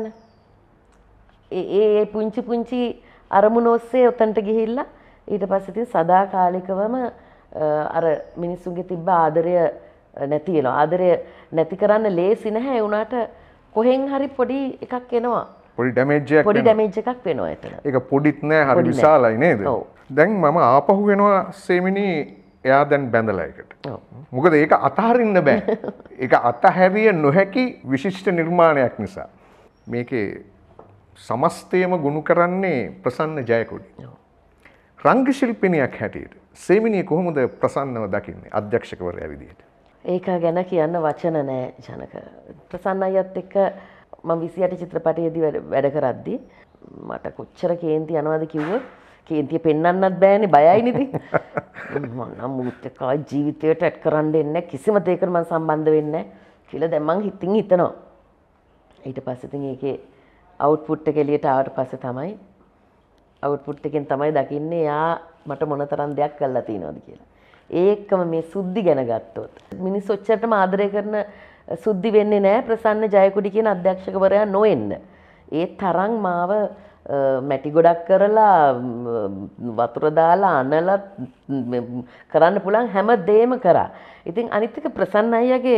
ඒ ඒ පුංචි පුංචි අරමුණ ඔස්සේ උතන්ට ගිහිල්ලා ඊට පස්සේ ඉතින් සදාකාලිකවම අර මිනිස්සුන්ගේ තිබ්බ ආදරය නැති වෙනවා. ආදරය නැති කරන්න ලේසි නැහැ. ඒ උනාට කොහෙන් හරි පොඩි එකක් එනවා. පොඩි ඩැමේජ් එකක් පොඩි ඩැමේජ් එකක් වෙනවා එතන. ඒක පොඩිත් නෑ හරි විශාලයි නේද? දැන් මම ආපහු වෙනවා සෙමිනි එයා දැන් බැඳලා එකට. මොකද ඒක අතහරින්න බෑ. ඒක අතහැරිය නොහැකි විශිෂ්ට නිර්මාණයක් නිසා. මේකේ සමස්තයම ගුණ කරන්නේ ප්‍රසන්න ජයකොඩි. රංග ශිල්පිනියක් හැටියට සෙමිනිය කොහොමද ප්‍රසන්නව දකින්නේ අධ්‍යක්ෂකවරයා විදිහට? ඒක ගැන කියන්න වචන නෑ ජනක. ප්‍රසන්න අයත් එක්ක මම විසි අට චිත්‍රපටයේදී වැඩ කරද්දී මට කොච්චර කේන්ති යනවද කිව්වොත් කේන්තිය පෙන්වන්නත් බෑනේ බයයිනේ ඉතින්. මම නම් මුත් එක්ක ජීවිතේට ඇඩ් කරන්න දෙන්නේ කිසිම දෙයකට මම සම්බන්ධ වෙන්නේ නැහැ කියලා දැන් මං හිතින් හිතනවා. ඊට පස්සේ ඉතින් ඒකේ අවුට්පුට් එක එළියට ආවට පස්සේ තමයි අවුට්පුට් එකෙන් තමයි දකින්නේ යා මට මොනතරම් දෙයක් කරලා තියෙනවද කියලා. ඒකම මේ සුද්ධි ගැන ගත්තොත් මිනිස්සු ඔච්චරටම ආදරය කරන සුද්ධි වෙන්නේ නැහැ ප්‍රසන්න ජයකොඩි කියන අධ්‍යක්ෂකවරයා නොවෙන්න. ඒ තරම් මාව මැටි ගොඩක් කරලා වතුර දාලා අනලා කරන්න පුළුවන් හැම දෙයක්ම කරා. ඉතින් අනිත් එක ප්‍රසන්න අයියාගේ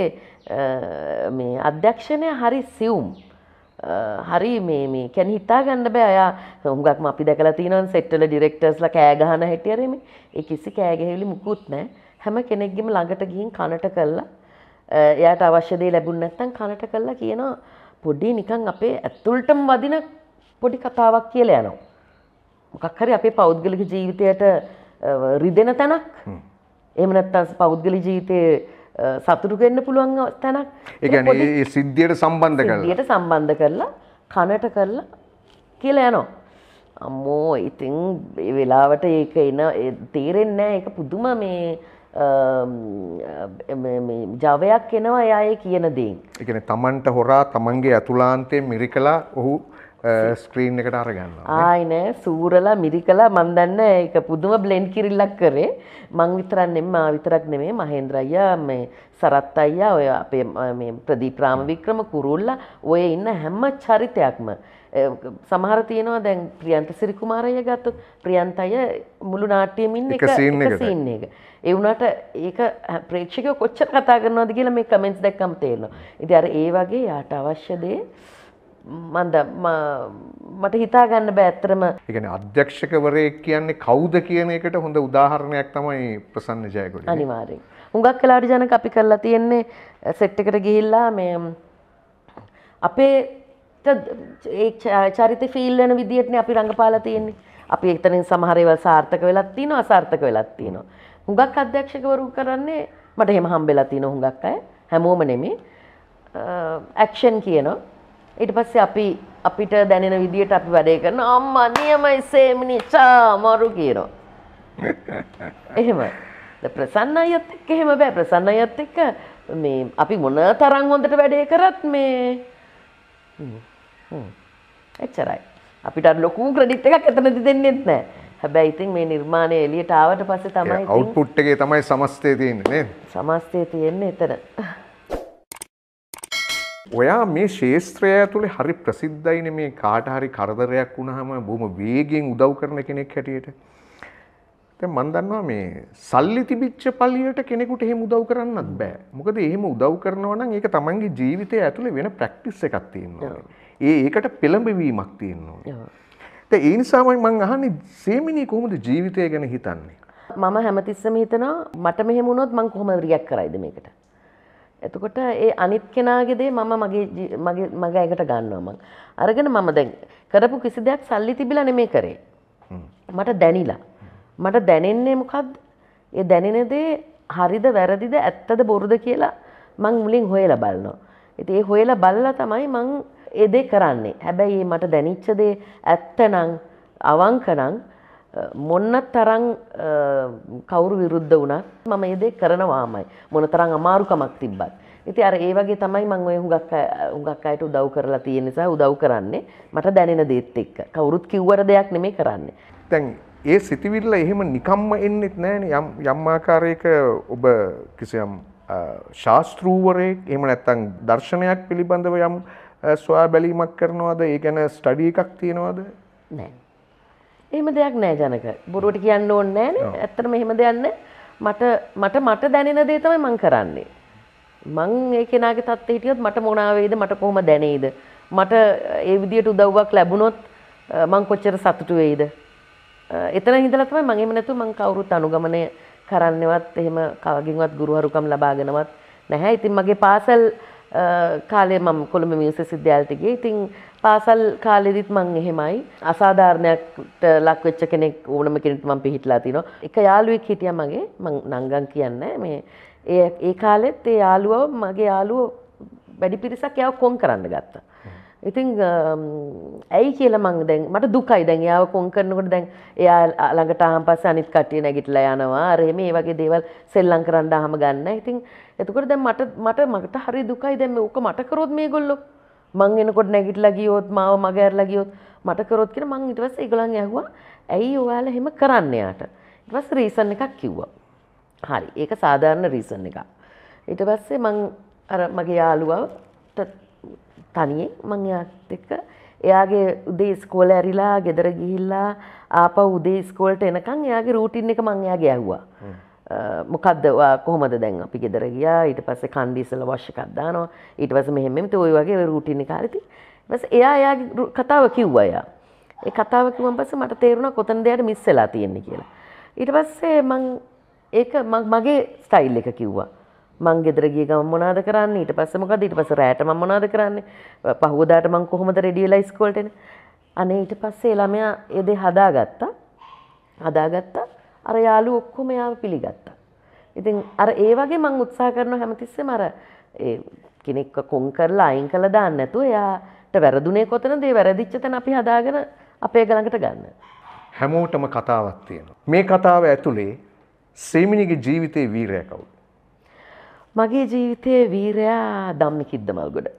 මේ අධ්‍යක්ෂණය හරි සියුම්. හරි මේ මේ කියන්නේ හිතා ගන්න බෑ. අයා හුඟක්ම අපි දැකලා තියෙනවා සෙට් වල ඩිරෙක්ටර්ස්ලා කෑ ගහන හැටි හරි මේ ඒ කිසි කෑ ගැහිලි මුකුත් නැහැ. හැම කෙනෙක්ගෙම ළඟට ගිහින් කනට කළා එයාට අවශ්‍ය දේ ලැබුණ නැත්නම් කනට කළා කියනවා පොඩි නිකන් අපේ ඇතුළටම වදින පොඩි කතාවක් කියලා යනවා. මොකක් හරි අපේ පෞද්ගලික ජීවිතයට රිදෙන තැනක්. එහෙම නැත්නම් පෞද්ගලික ජීවිතයේ සතුටු වෙන්න පුළුවන් තැනක්. ඒ කියන්නේ මේ සිද්ධියට සම්බන්ධ කරලා. සිද්ධියට සම්බන්ධ කරලා කනට කරලා කියලා යනවා. අම්මෝ ඉතින් ඒ වෙලාවට ඒක එන තේරෙන්නේ නැහැ. ඒක පුදුම මේ මේ ජවයක් එනවා එයා ඒ කියන දේෙන්. ඒ කියන්නේ Tamanට හොරා Tamanගේ අතුලාන්තයෙන් මිරිකලා ඔහු ස්ක්‍රීන් එකට අරගන්නවා. ආයි නෑ සූරලා මිරිකලා මන් දන්නේ ඒක පුදුම බ්ලෙන්ඩ් කිරිල්ලක් කරේ. මං විතරක් නෙමෙයි මා විතරක් නෙමෙයි මහේන්ද්‍ර අයියා මේ සරත් අයියා ඔය අපේ මේ ප්‍රදීප් රාමවික්‍රම කුරුල්ලා ඔය ඉන්න හැම චරිතයක්ම සමහර තියෙනවා දැන් ප්‍රියන්ත සිරිකුමාර අයියා ගත්තොත් ප්‍රියන්ත අයියා මුළු නාට්‍යෙම ඉන්න එක සීන් එක. ඒ වුණාට ඒක ප්‍රේක්ෂකයෝ කොච්චර කතා කරනවද කියලා මේ කමෙන්ට්ස් දැක්කම තේරෙනවා. ඉතින් අර ඒ වගේ යාට අවශ්‍ය දේ මන්ද මට හිතා ගන්න බෑ ඇත්තටම. ඒ කියන්නේ අධ්‍යක්ෂකවරයෙක් කියන්නේ කවුද කියන එකට හොඳ උදාහරණයක් තමයි ප්‍රසන්න ජයකොඩි. අනිවාර්යෙන්. හුඟක් වෙලාවට ජනක අපි කරලා තියෙන්නේ සෙට් එකට ගිහිල්ලා මේ අපේ ඒ චරිත ෆීල් වෙන විදියටනේ අපි රංගපාලා තියෙන්නේ. අපි එතනින් සමහර ඒවා සාර්ථක වෙලක් තියෙනවා අසාර්ථක වෙලක් තියෙනවා. හුඟක් අධ්‍යක්ෂකවරු කරන්නේ මට එහෙම හම්බෙලා තියෙනවා හුඟක් අය. හැමෝම නෙමෙයි. ඇක්ෂන් කියනවා. ඊට පස්සේ අපි අපිට දැනෙන විදියට අපි වැඩේ කරන අම්මා නියමයි සේමිනි චා මරු කියනවා. එහෙම. ද ප්‍රසන්න අයත් එක්ක එහෙම බෑ. ප්‍රසන්න අයත් එක්ක මේ අපි මොන තරම් හොඳට වැඩේ කරත් මේ හ්ම් එච්චරයි. අපිට අර ලොකු ක්‍රෙඩිට් එකක් එතනදි දෙන්නෙත් නෑ. හැබැයි ඉතින් මේ නිර්මාණය එළියට ආවට පස්සේ තමයි ඉතින් අවුට්පුට් එකේ තමයි සමස්තය තියෙන්නේ නේද? සමස්තය තියෙන්නේ එතන. ඔයා මේ ශේත්‍රය ඇතුලේ හරි ප්‍රසිද්ධයිනේ මේ කාට හරි කරදරයක් වුණාම බොහොම වේගෙන් උදව් කරන කෙනෙක් හැටියට. දැන් මම දන්නවා මේ සල්ලි තිබිච්ච පළියට කෙනෙකුට එහෙම උදව් කරන්නත් බෑ. මොකද එහෙම උදව් කරනවා නම් ඒක තමන්ගේ ජීවිතය ඇතුලේ වෙන ප්‍රැක්ටිස් එකක් තියෙනවා. ඒ ඒකට පෙළඹවීමක් තියෙනවා. දැන් ඒ නිසාමයි මම අහන්නේ සේමිනී කොහොමද ජීවිතය ගැන හිතන්නේ? මම හැමතිස්සෙම හිතනවා මට මෙහෙම වුණොත් මම කොහොමද රියැක්ට් කරයිද මේකට? එතකොට ඒ අනිත් කෙනාගේ දේ මම මගේ මගේ මගේ ඇඟට ගන්නවා මං. අරගෙන මම දැන් කරපු කිසි දෙයක් සල්ලි තිබිලා නෙමෙයි කරේ. මට දැනිලා. මට දැනෙන්නේ මොකද්ද? ඒ දැනෙන දේ හරිද වැරදිද ඇත්තද බොරුද කියලා මං මුලින් හොයලා බලනවා. ඉතින් ඒ හොයලා බලලා තමයි මං ඒ දේ කරන්නේ. හැබැයි මට දැනිච්ච දේ ඇත්තනම් අවංකනම් මොන්න තරම් කවුරු විරුද්ධ වුණත් මම ඒ දේ කරනවාමයි. මොන තරම් අමාරුකමක් තිබ්බත්. ඉතින් අර ඒ වගේ තමයි මම ඔය හුඟක් හුඟක් අයට උදව් කරලා තියෙන නිසා උදව් කරන්නේ. මට දැනෙන දේත් එක්ක. කවුරුත් කිව්වර දෙයක් නෙමෙයි කරන්නේ. දැන් ඒ සිතිවිල්ල එහෙම නිකම්ම එන්නෙත් නෑනේ. යම් යම් ආකාරයක ඔබ කිසියම් ශාස්ත්‍රූවරයෙක් එහෙම නැත්නම් දර්ශනයක් පිළිබඳව යම් සොයා බැලීමක් කරනවද? ඒ ගැන ස්ටඩි එකක් තියනවද? නෑ. එහෙම දෙයක් නෑ ජනක. බොරුවට කියන්න ඕනේ නෑනේ. ඇත්තටම එහෙම දෙයක් නෑ. මට මට මට දැනෙන දේ තමයි මං කරන්නේ. මං ඒ කෙනාගේ තත්ත්වයට හිටියොත් මට මොනවා වේද? මට කොහොම දැනේද? මට ඒ විදියට උදව්වක් ලැබුණොත් මං කොච්චර සතුටු වෙයිද? එතන ඉඳලා තමයි මං එහෙම නැතුව මං කවුරුත් අනුගමනය කරන්නවත් එහෙම කවගින්වත් ගුරුහරුකම් ලබාගෙනවත් නැහැ. ඉතින් මගේ පාසල් කාලේ මම කොළඹ මියුසික් විද්‍යාලයට ගියේ. ඉතින් පාසල් කාලෙදිත් මං එහෙමයි අසාධාරණයකට ලක් වෙච්ච කෙනෙක් ඕනම කෙනෙක් මම පිළිහිట్లా තිනවා. එක යාළුවෙක් හිටියා මගේ මං නංගන් කියන්නේ මේ ඒ ඒ කාලෙත් ඒ යාළුවව මගේ යාළුවෝ වැඩි පිරිසක් යාව කොන් කරන්න ගත්තා. ඉතින් ඇයි කියලා මං දැන් මට දුකයි දැන් එයාව කොන් කරනකොට දැන් එයා ළඟට ආවම පස්සේ අනිත් කට්ටිය නැගිටලා යනවා අර මේ වගේ දේවල් සෙල්ලම් කරන්න ආවම ගන්න. ඉතින් එතකොට දැන් මට මට මට හරි දුකයි දැන් මේක මට කරොත් මේගොල්ලෝ මං එනකොට නැගිටලා ගියොත් මාව මග ඇරලා ගියොත් මට කරොත් කියලා මං ඊට පස්සේ ඒගොල්ලන් ඇහුවා ඇයි ඔයාලා එහෙම කරන්නේ යාට. ඊට පස්සේ රීසන් එකක් කිව්වා. හරි ඒක සාධාරණ රීසන් එකක්. ඊට පස්සේ මං අර මගේ යාළුවාට තනියෙන් මං එයාත් එක්ක එයාගේ උදේ ඉස්කෝලේ ඇරිලා ගෙදර ගිහිල්ලා ආපහු උදේ ඉස්කෝලේට එනකන් එයාගේ රූටින් එක මං එයාගේ ඇහුවා. මොකද්ද කොහොමද දැන් අපි ගෙදර ගියා ඊට පස්සේ කණ්ඩි ඉස්සලා වොෂ් එකක් දානවා ඊට පස්සේ මෙහෙම මෙහෙම ඔය වගේ රූටින් එක හරි ඉතින් ඊපස්සේ එයා එයාගේ කතාව කිව්වා එයා. ඒ කතාව කිව්වන් පස්සේ මට තේරුණා කොතනද එයාට මිස් වෙලා තියෙන්නේ කියලා. ඊට පස්සේ මං ඒක මගේ ස්ටයිල් එක කිව්වා. මං ගෙදර ගිය ගමන් මොනවද කරන්නේ ඊට පස්සේ මොකද ඊට පස්සේ රැයට මම මොනවද කරන්නේ පහුවදාට මං කොහොමද රෙඩි වෙලා ඉස්කෝලේට එන්නේ අනේ ඊට පස්සේ ළමයා ඒ දේ හදාගත්තා. හදාගත්තා. අර යාළුවෝ ඔක්කොම යාව පිළිගත්තා. ඉතින් අර ඒ වගේ මම උත්සාහ කරනවා හැමතිස්සෙම අර ඒ කෙනෙක්ව කොන් කරලා අයින් කළා දාන්න නැතුව එයාට වැරදුනේ කොතනද ඒ වැරදිච්ච තැන අපි හදාගෙන අපේ ගලඟට ගන්න. හැමෝටම කතාවක් තියෙනවා. මේ කතාව ඇතුලේ සේමිනිගේ ජීවිතේ වීරයා කවුද? මගේ ජීවිතයේ වීරයා ධම්මික ඉද්දමල්ගොඩ.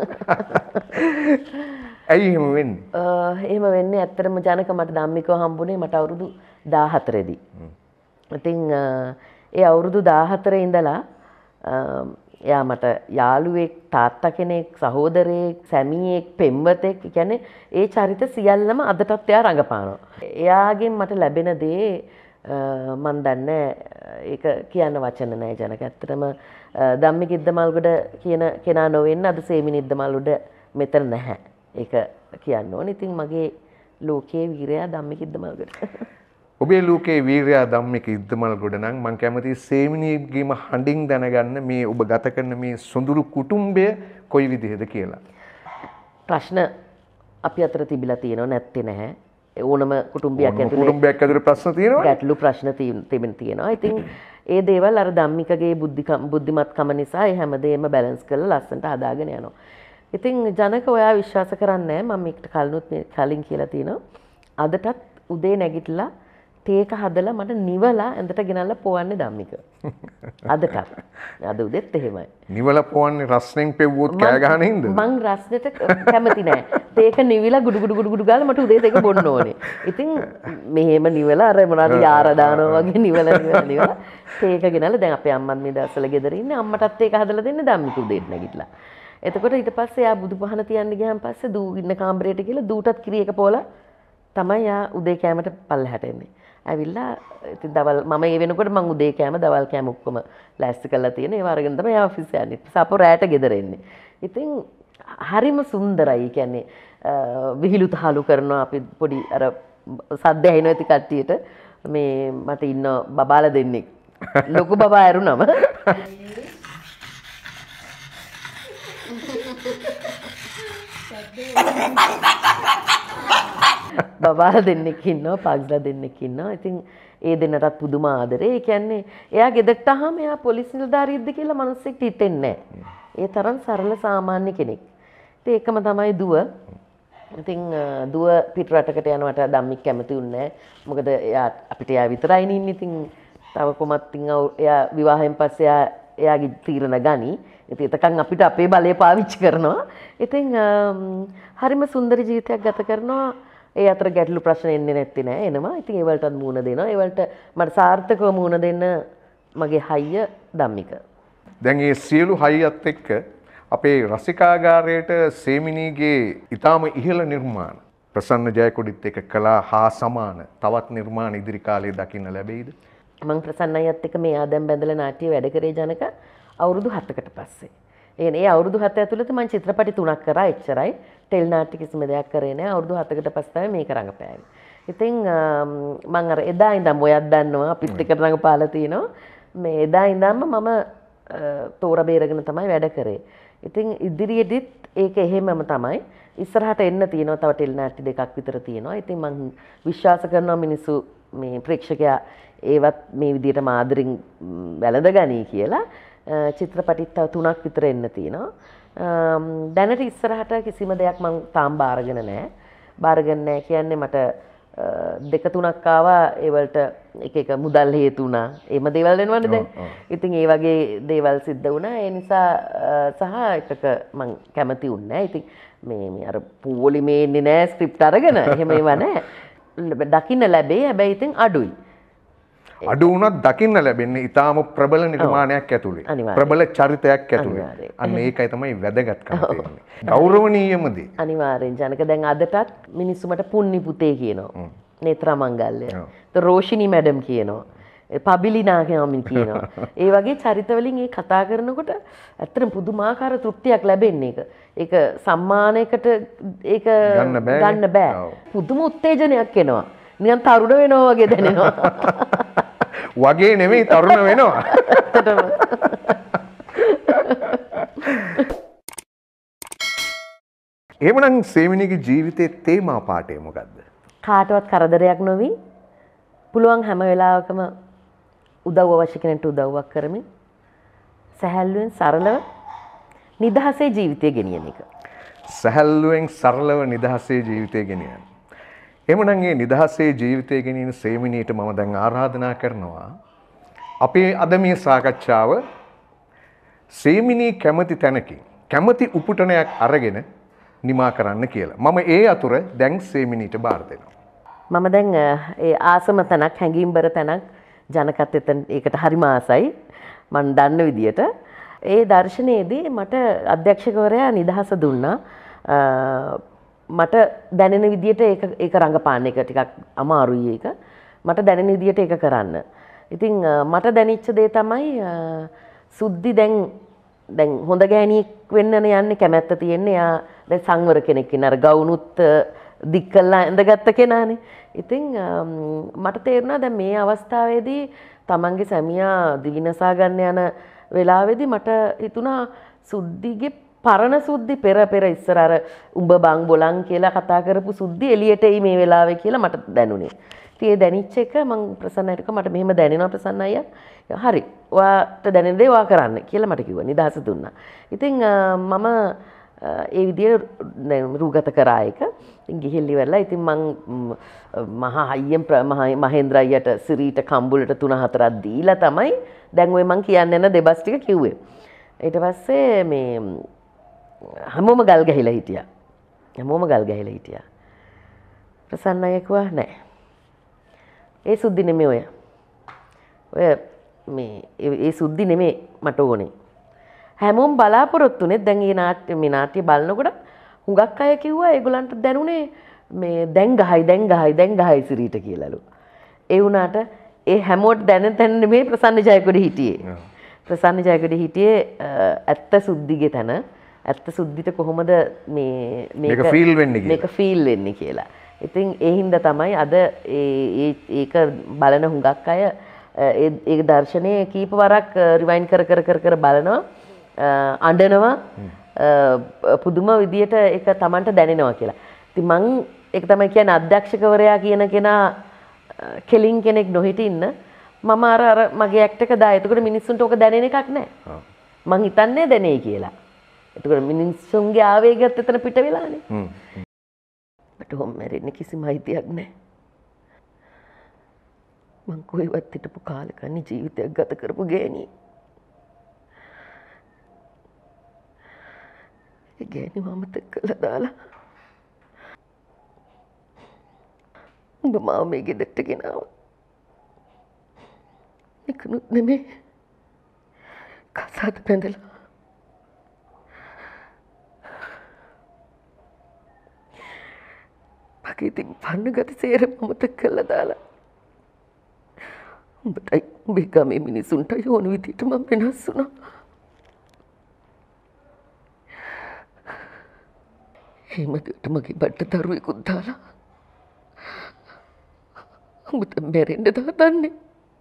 ඇයි එහෙම වෙන්නේ? එහෙම වෙන්නේ ඇත්තටම ජනක මට ධම්මිකව හම්බුනේ මට අවුරුදු දාහතර දී. ඉතින් ඒ අවුරුදු දාහතර ඉඳලා එයා මට යාළුවෙක්, තාත්තා කෙනෙක්, සහෝදරයෙක්, සැමියෙක්, පෙම්වතෙක්, කියන්නේ ඒ චරිත සියල්ලම අදටත් එයා රඟපානවා. එයාගෙන් මට ලැබෙන දේ මන් දන්නේ ඒක කියන්න වචන නැහැ ජනක. ඇත්තටම ධම්මික ඉද්දමල්ගොඩ කියන කෙනා නොවෙන්න අද සේමිනි ඉද්දමල්ගොඩ මෙතන නැහැ. ඒක කියන්න ඕනේ. ඉතින් මගේ ලෝකයේ වීරයා ධම්මික ඉද්දමල්ගොඩ. ඔබේ ලෝකයේ වීරයා ධම්මික ඉද්දමල්ගොඩ නම් මම කැමතියි සේමිනියගේම හඬින් දැනගන්න මේ ඔබ ගත කරන මේ සොඳුරු කුටුම්බය කොයි විදිහද කියලා. ප්‍රශ්න අපි අතර තිබිලා තියෙනව නැත්තේ නැහැ. ඕනම කුටුම්බයක් ඇතුලේ කුටුම්බයක් ඇතුලේ ප්‍රශ්න තියෙනවා. ගැටලු ප්‍රශ්න තිබෙන තියෙනවා. ඉතින් ඒ දේවල් අර ධම්මිකගේ බුද්ධිකම් බුද්ධිමත්කම නිසා ඒ හැමදේම බැලන්ස් කරලා ලස්සනට හදාගෙන යනවා. ඉතින් ජනක ඔයා විශ්වාස කරන්නේ නැහැ මම මේකට කලිනුත් මේ කලින් කියලා තියෙනවා. අදටත් උදේ නැගිටලා තේක හදලා මට නිවලා ඇඳට ගෙනල්ලා පොවන්නේ ධම්මික. අදටත්. අද උදෙත් එහෙමයි. නිවලා පොවන්නේ රස්නෙන් පෙව්වොත් කෑ ගහන හින්ද? මං රස්නෙට කැමති නෑ. තේක නිවිලා ගුඩු ගුඩු ගුඩු ගුඩු ගාලා මට උදේ තේක බොන්න ඕනේ. ඉතින් මෙහෙම නිවලා අර මොනවද යාර දානවා වගේ නිවලා නිවලා නිවලා තේක ගෙනල්ලා දැන් අපේ අම්මත් මේ දවස්වල ගෙදර ඉන්නේ. අම්මටත් තේක හදලා දෙන්නේ ධම්මික උදේට නැගිටලා. එතකොට ඊට පස්සේ යා බුදු පහන තියන්න ගියාන් පස්සේ දූ ඉන්න කාමරේට ගිහලා දූටත් කිරි එක පොලා තමයි යා උදේ කෑමට පල්ලෙහාට එන්නේ. ඇවිල්ලා ඉතින් දවල් මම ඒ වෙනකොට මම උදේ කෑම දවල් කෑම ඔක්කොම ලෑස්ති කරලා තියෙන ඒව අරගෙන තමයි යා ඔෆිස් යන්නේ. සපෝ රැට ගෙදර එන්නේ. ඉතින් හරිම සුන්දරයි. කියන්නේ විහිළු තහළු කරනවා අපි පොඩි අර සද්ද ඇහෙනවා ඉතින් කට්ටියට. මේ මට ඉන්න බබාලා දෙන්නෙක්. ලොකු බබා ඇරුණම බබාලා දෙන්නෙක් ඉන්නවා, පග්ලා දෙන්නෙක් ඉන්නවා. ඉතින් ඒ දෙන්නටත් පුදුම ආදරේ. ඒ කියන්නේ එයා ගෙදරට ආවම එයා පොලිස් නිලධාරියෙක්ද කියලා මිනිස්සෙක්ට හිතෙන්නේ නැහැ. ඒ තරම් සරල සාමාන්‍ය කෙනෙක්. ඉතින් ඒකම තමයි දුව. ඉතින් දුව පිට රටකට යනවට ධම්මික කැමති උන්නේ නැහැ. මොකද එයා අපිට එයා විතරයිනේ ඉන්නේ. ඉතින් තව කොමත් ඉතින් එයා විවාහයෙන් පස්සේ එයා එයාගේ තීරණ ගනි. ඉතින් එතකන් අපිට අපේ බලය පාවිච්චි කරනවා. ඉතින් හරිම සුන්දර ජීවිතයක් ගත කරනවා. ඒ අතර ගැටලු ප්‍රශ්න එන්නේ නැත්තේ නෑ එනවා. ඉතින් ඒ වලටත් මූණ දෙනවා. ඒ වලට මට සාර්ථකව මූණ දෙන්න මගේ හයිය ධම්මික. දැන් මේ සියලු හයියත් එක්ක අපේ රසිකාගාරයට සේමිනීගේ ඊටාම ඉහළ නිර්මාණ ප්‍රසන්න ජයකොඩිත් එක්ක කලා හා සමාන තවත් නිර්මාණ ඉදිරි කාලේ දකින්න ලැබෙයිද? මම ප්‍රසන්න අයත් එක්ක මේ ආදම් බැඳලා නාට්‍ය වැඩ කරේ ජනක අවුරුදු හතකට පස්සේ. ඒ ඒ අවුරුදු හත ඇතුළත මම චිත්‍රපටි තුනක් කරා එච්චරයි. ටෙල් නාට්‍ය කිසිම දෙයක් කරේ නෑ. අවුරුදු හතකට පස්සේ තමයි මේක රඟපෑවේ. ඉතින් මම අර එදා ඉඳන් ඔයත් දන්නවා අපිත් එක්ක රඟපාලා තිනවා. මේ එදා ඉඳන්ම මම තෝර බේරගෙන තමයි වැඩ කරේ. ඉතින් ඉදිරියේදීත් ඒක එහෙමම තමයි. ඉස්සරහට එන්න තියෙනවා තව ටෙල් නාට්‍ය දෙකක් විතර තියෙනවා. ඉතින් මම විශ්වාස කරනවා මිනිස්සු මේ ප්‍රේක්ෂකයා ඒවත් මේ විදිහට මාදරින් වැළඳගනී කියලා. චිත්‍රපටිත් තව තුනක් විතර එන්න තියෙනවා. දැනට ඉස්සරහට කිසිම දෙයක් මම තාම බාරගෙන නැහැ. බාරගෙන නැහැ කියන්නේ මට දෙක තුනක් ආවා ඒ වලට එක එක මුදල් හේතු වුණා. එහෙම දේවල් වෙනවනේ දැන්. ඉතින් ඒ වගේ දේවල් සිද්ධ වුණා. ඒ නිසා සහ එකක මම කැමති වුණේ නැහැ. ඉතින් මේ මේ අර පොලිමේ ඉන්නේ නැහැ ස්ක්‍රිප්ට් අරගෙන. එහෙම ඒවා නැහැ. දකින්න ලැබේ. හැබැයි ඉතින් අඩුයි. අඩු වුණත් දකින්න ලැබෙන්නේ ඊටාම ප්‍රබල නිර්මාණයක් ඇතුලේ. ප්‍රබල චරිතයක් ඇතුලේ. අන්න ඒකයි තමයි වැදගත්කම තියෙන්නේ. ගෞරවනීයමදී. අනිවාර්යෙන් ජනක දැන් අදටත් මිනිස්සු මට පුන්නි පුතේ කියනවා. නේත්‍රා මංගල්‍ය. તો රෝෂිනි මැඩම් කියනවා. පබිලිනා කියමින් කියනවා. ඒ වගේ චරිත වලින් ඒ කතා කරනකොට ඇත්තටම පුදුමාකාර තෘප්තියක් ලැබෙන්නේ ඒක. ඒක සම්මානයකට ඒක ගන්න බෑ. පුදුම උත්තේජනයක් එනවා. නිකන් තරුණ වෙනවා වගේ දැනෙනවා. වගේ නෙමෙයි තරුණ වෙනවා. එහෙමනම් සේමිනිගේ ජීවිතයේ තේමා පාඩය මොකද්ද? කාටවත් කරදරයක් නොවි පුළුවන් හැම වෙලාවකම උදව් අවශ්‍ය කෙනෙක්ට උදව්වක් කරමින් සැහැල්ලුවෙන් සරලව නිදහසේ ජීවිතය ගෙනියන එක. සැහැල්ලුවෙන් සරලව නිදහසේ ජීවිතය ගෙනියන. එහෙමනම් මේ නිදහසේ ජීවිතය ගෙනියන සේමිනියට මම දැන් ආරාධනා කරනවා අපේ අද මේ සාකච්ඡාව සේමිනී කැමති තැනකින් කැමති උපුටනයක් අරගෙන නිමා කරන්න කියලා. මම ඒ අතුර දැන් සේමිනීට බාර දෙනවා. මම දැන් ඒ ආසම තැනක් හැඟීම්බර තැනක් ජනකත් එතන ඒකට හරිම ආසයි. මම දන්න විදියට ඒ දර්ශනයේදී මට අධ්‍යක්ෂකවරයා නිදහස දුන්නා. මට දැනෙන විදියට ඒක ඒක රංගපාන්න එක ටිකක් අමාරුයි ඒක. මට දැනෙන විදියට ඒක කරන්න. ඉතින් මට දැනෙච්ච දේ තමයි සුද්ධි දැන් දැන් හොඳ ගෑණියෙක් වෙන්න යන්නේ කැමැත්ත තියෙන්නේ. එයා දැන් සංවර කෙනෙක් ඉන්න අර ගවුනුත් දික් කළා ඇඳගත්ත කෙනානේ. ඉතින් මට තේරුණා දැන් මේ අවස්ථාවේදී තමන්ගේ සැමියා දිවිනසා ගන්න යන වෙලාවේදී මට හිතුණා සුද්ධිගේ පරණ සුද්ධි පෙර පෙර ඉස්සර අර උඹ බං බොලන් කියලා කතා කරපු සුද්ධි එළියට එයි මේ වෙලාවේ කියලා මට දැනුනේ. ඉතින් ඒ දැනිච්ච එක මම ප්‍රසන්නයිට කිව්වා මට මෙහෙම දැනෙනවා ප්‍රසන්න අයියා. හරි. ඔයාට දැනෙන දේ ඔයා කරන්න කියලා මට කිව්වා. නිදහස දුන්නා. ඉතින් මම ඒ විදියට රූගත කරා එක. ඉතින් ගිහිල්ලි වෙලා ඉතින් මං මහා හයියෙන් මහේන්ද්‍ර අයියට සිරීට කම්බුලට තුන හතරක් දීලා තමයි දැන් ඔය මං කියන්න යන දෙබස් ටික කිව්වේ. ඊට පස්සේ මේ හැමෝම ගල් ගහිලා හිටියා. හැමෝම ගල් ගහිලා හිටියා. ප්‍රසන්න අයියා කිව්වා නෑ. ඒ සුද්ධි නෙමෙයි ඔය. ඔය මේ ඒ සුද්ධි නෙමෙයි මට ඕනේ. හැමෝම බලාපොරොත්තුනේ දැන් මේ නාට්‍ය මේ නාට්‍ය බලනකොට හුඟක් අය කිව්වා ඒගොල්ලන්ට දැනුනේ මේ දැන් ගහයි දැන් ගහයි දැන් ගහයි සිරීට කියලාලු. ඒ වුණාට ඒ හැමෝට දැනෙන තැන නෙමෙයි ප්‍රසන්න ජයකොඩි හිටියේ. ප්‍රසන්න ජයකොඩි හිටියේ ඇත්ත සුද්ධිගේ තැන. ඇත්ත සුද්ධිට කොහොමද මේ මේක ෆීල් වෙන්නේ කියලා. මේක ෆීල් වෙන්නේ කියලා. ඉතින් ඒ හින්දා තමයි අද ඒ ඒක බලන හුඟක් අය ඒ දර්ශනයේ කීප වරක් රිවයින්ඩ් කර කර කර කර බලනවා අඬනවා පුදුම විදියට ඒක Tamanට දැනෙනවා කියලා. ඉතින් මං ඒක තමයි කියන්නේ අධ්‍යක්ෂකවරයා කියන කෙනා කෙලින් කෙනෙක් නොහිටින්න මම අර අර මගේ ඇක්ට් එක දා. එතකොට මිනිස්සුන්ට ඕක දැනෙන එකක් නැහැ. මං හිතන්නේ දැනෙයි කියලා. එතකොට මිනිස්සුන්ගේ ආවේගයත් එතන පිට වෙලානේ. හ්ම්. මට හොම් මැරෙන්න කිසිම අයිතියක් නැහැ. මං කොහෙවත් හිටපු කාලෙක අනේ ජීවිතයක් ගත කරපු ගෑණි. ඒ ගෑණි මමතක කළා දාලා. උඹ මාව මේ ගෙදරට ගෙනාවා. නිකනුත් නෙමෙයි. කසාද බැඳලා. මගේ ඉතින් පන්න ගති සේරම මමතක කළා දාලා. උඹටයි උඹේ ගමේ මිනිසුන්ටයි ඕන විදිහට මම වෙනස් වුණා. එහෙමකට මගේ බඩට දරුවෙකුත් දාලා. උඹට මැරෙන්න දාතන්නේ.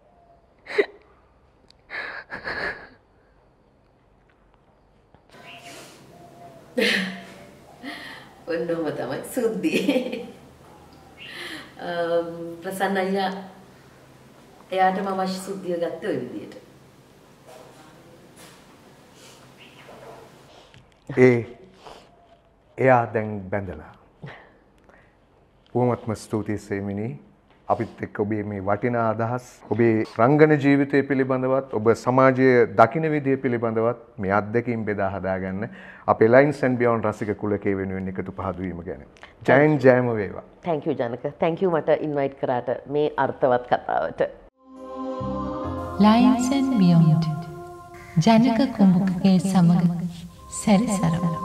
ඔන්නෝම තමයි සුද්ධි. ප්‍රසන්න අයියා එයාටම අවශ්‍ය සුද්ධිය ගත්තේ ওই විදියට. ඒ එයා දැන් බැඳලා. බොහොමත්ම ස්තුතියි සේමිනි. අපිත් එක්ක ඔබේ මේ වටිනා අදහස් ඔබේ රංගන ජීවිතය පිළිබඳවත් ඔබ සමාජයේ දකින්න විදිය පිළිබඳවත් මේ අත්දැකීම් බෙදා හදාගන්න අපේ Lines and Beyond රසික කුලකේ වෙනුවෙන් එකතු පහදු වීම ගැන. ජයන් ජයම වේවා. Thank you ජනක. Thank you මට invite කරාට මේ අර්ථවත් කතාවට. Lines and Beyond ජනක කුඹුකගේ සමග සැරිසරමු.